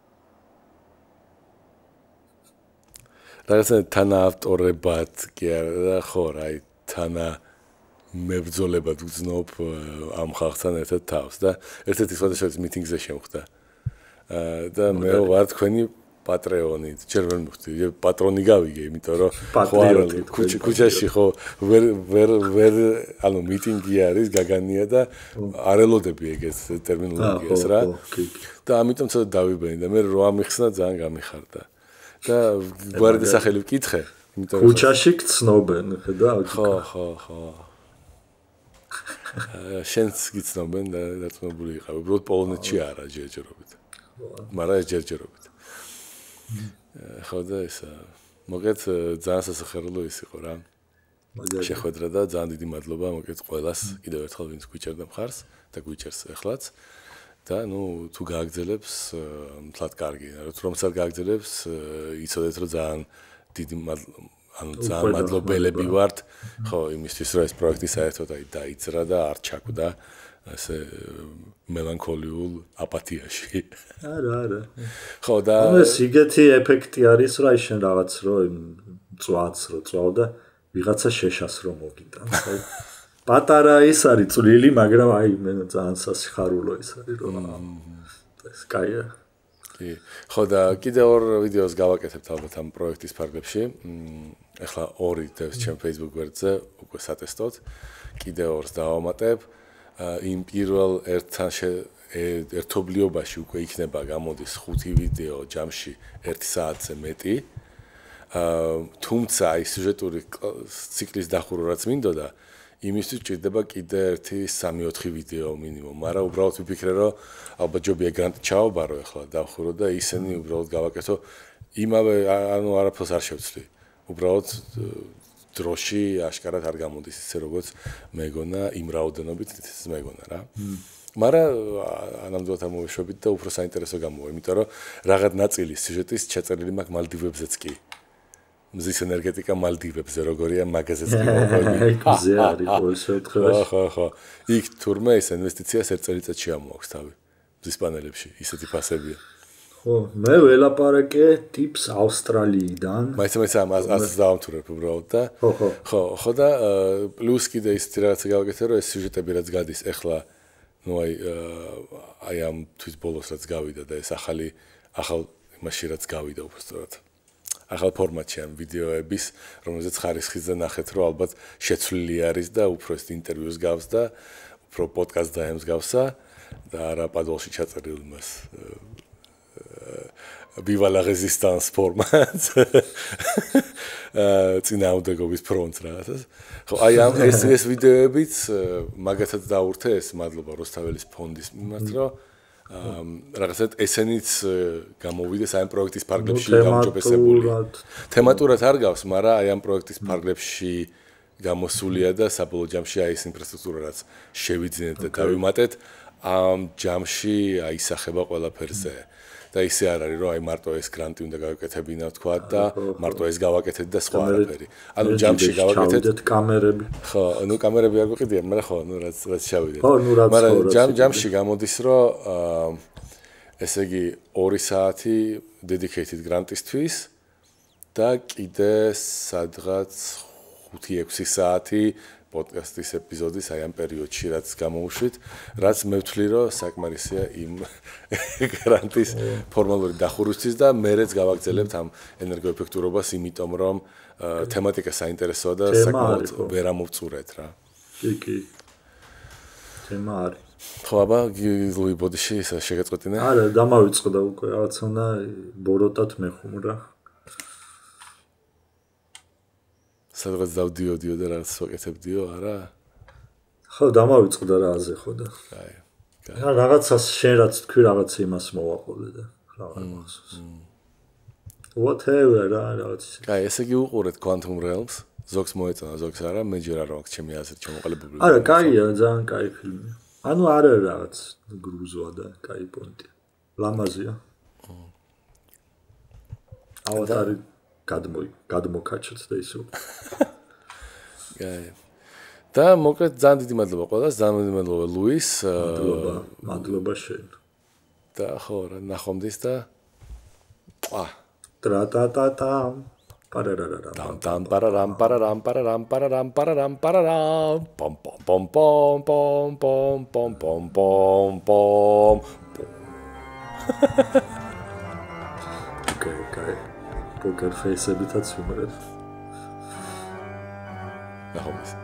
რაღაცა თანაავტორებად კი არა და ხო რა აი თანა მებრძოლებად უძნობ ამ ხალხთან ერთად თავს და ერთ-ერთი სხვადასხვა მიტინგზე შემხვდა და მე ვარ თქვენი პატრეონი ჯერ ვერ მივხვდი პატრონი გავიგე იმიტომ რომ ხო არა ქუჩაში ხო ვერ ვერ ვერ ანუ მიტინგი არის გაგანია და არ ელოდები ეგეთ ტერმინოლოგიას რა და ამიტომ ცოტა დავიბენი და მე რო ამიხსნა ძალიან გამიხარდა და გვერდი სახელი ვკითხე იმიტომ რომ ქუჩაში გცნობენ ხედა ხო ხო ხო შენც გიცნობენ და დაწუნებული იყავ უბრალოდ პოლონეთში არა ჯერჯერობით მაგრამ ჯერჯერობით ხო და ისა მოგეთ ძალიან სასახერლო ის იყო რა შეხვედრა და ძალიან დიდი მადლობა მოგეთ ყველას კიდევ ერთხელ ვინც გვიჭერდა მხარს და გვიჭერს ახლაც და ნუ თუ გააგრძელებს მთლად კარგი რა თუ რომც არ გააგრძელებს იცოდეთ რომ ძალიან დიდი ანუ ძალიან მადლობელები ვართ ხო იმისთვის რომ ეს პროექტი საერთოდ აი დაიძრა და არ ჩაკვდა ასე მელანქოლიურ აპათიაში არა არა ხო და ეს იგეთი ეფექტი არის რა ის შენ რაღაც რომ წვაც რო წვავ და ვიღაცა შეშას რომ მოგიტან ხო პატარა ის არის წვლილი მაგრამ აი მე ძალიან სასიხარულო ის არის რომ ეს კაია კი ხო და კიდევ ორ ვიდეოს გავაკეთებთ ალბათ ამ პროექტის ფარგლებში ეხლა ორი დევს ჩემ Facebook გვერდზე უკვე სატესტოდ კიდევ ორს დავამატებ იმ პირველ ერთთან ერთობლიობაში უკვე იქნება გამოდის ხუთი ვიდეო ჯამში ერთი საათზე მეტი თუმცა აი სიუჟეტური ციკლის დახურვა რაც მინდოდა იმისთვის ჭირდება კიდე ერთი სამი ოთხი ვიდეო მინიმუმ მაგრამ უბრალოდ ვიფიქრე რომ ალბათ ჯობია გრანტი ჩავაბარო ახლა დავხურო და ისინი უბრალოდ გავაკეთო იმავე ანუ არაფერს არ შევცვლი უბრალოდ დროში აშკარად არ გამოდის ისე როგორც მეგონა იმ რაოდენობით ისე მეგონა რა მაგრამ ანამდვილად ამოვეშვებით და უფრო საინტერესო გამოვა იმიტომ რომ რაღაც ნაწილი სიუჟეტის ჩაწერილი მაქვს მალდივებზეც კი მზის ენერგეტიკა მალდივებზე როგორია მაგაზეც კი მოყვები ზე არის ყოველ შემთხვევაში ხო ხო იქ თურმე ეს ინვესტიციას ერთ წელიწადში ამოაქვს თავი მზის პანელებში ისეთი ფასებია ხო მე ველაპარაკე ტიპს ავსტრალიიდან მაინც მაინც ამას დავამთავრებ უბრალოდ და ხო ხო ხო ხო და პლუს კიდე ისეთი რაღაცა გავაკეთე რომ ეს სიუჟეტები რაც გადის ეხლა ну აი აი ამ თვის ბოლოს რაც გავიდა და ეს ახალი ახალ იმაში რაც გავიდა უბრალოდ ახალ ფორმატში ამ ვიდეოების რომელზეც ხარისხიზე ნახეთ რომ ალბათ შეცვლილი არის და უფრო ეს ინტერვიუს გავს და უფრო პოდკასტ დაემსგავსა და არა პადოლში ჩაწერილ მას viva la résistance ფორმატს წინააღმდეგობის ფრონტს რაღაცას ხო აი ამ ეს ეს ვიდეოებიც მაგათაც დაურთე ეს მადლობა როსტაველის ფონდის მიმართ რომ რაღაცა ესენიც გამოვიდეს აი ამ პროექტის ფარგლებში გამჭობესებული თემატურად არ გავს მაგრამ აი ამ პროექტის ფარგლებში გამოსულია და საბოლოო ჯამში აი ეს ინფრასტრუქტურა რაც შევიძინეთ და დავიმატეთ ამ ჯამში აისახება ყველაფერზე და ისე არ არის რომ აი მარტო ეს გრანტი უნდა გავაკეთებინა თქვა და მარტო ეს გავაკეთეთ და სხვა არაფერი. ანუ ჯამში გავაკეთეთ კამერები. ხო, ну კამერები არ გვყიდიან, მაგრამ ხო, ну რაც რაც შევიდეთ. ხო, ну რაც ხო. მაგრამ ჯამ ჯამში გამოდის რომ ესე იგი ორი საათი dedicated grant-ისთვის და კიდე სადღაც ხუთი ექვსი საათი პოდკასტის ეპიზოდის აი ამ პერიოდში რაც გამოვუშვით, რაც მე ვთვლი რომ საკმარისია იმ გრანტის ფორმალური დახურვისთვის და მერეც გავაგრძელებთ ამ ენერგოეფექტურობას, იმიტომ რომ თემატიკა საინტერესოა და საკმაოდ ვერ ამოვწურეთ რა. კი, კი. თემა არის. ხო, აბა ლუი ბოდიში შეგეწყვეტინა? არა, დამავიწყდა უკვე, რაღაც უნდა ბოროტად მეხუმრა. სადღაც დავდიოდიო და რაღაც ვაკეთებდიო, არა? ხო, დამავიწყდა რა აზე ხო და. კაი. კაი. რაღაცას შენ რაც თქვი, რაღაც იმას მოვაყოლე და რაღაც მახსოვს. Whatever, რაღაც. კაი, ესე იგი უყურეთ Quantum Realms, ზოგს მოეწონა, ზოგს არა, მე ჯერ არ მაქვს ჩემი აზრით ჩამოყალიბებული. არა, კაია, ძალიან კაი ფილმია. ანუ არ არის რაღაც გრუზოა და კაი პონტი. ლამაზია. ავატარი გადმოი გადმოკაჩეთ და ისო. კაი. და მოკლედ ძალიან დიდი მადლობა ყველას, ძალიან დიდი მადლობა ლუის. მადლობა, მადლობა შენ. და ხო, რა ნახვამდის და. ვა. ტრატატატა. პარარარა. Tam tam pararam pararam pararam pararam pararam pararam pom pom pom pom pom pom pom pom pom pom. Okay, okay. Poker face-ებითაც ვიმრებ. ნახო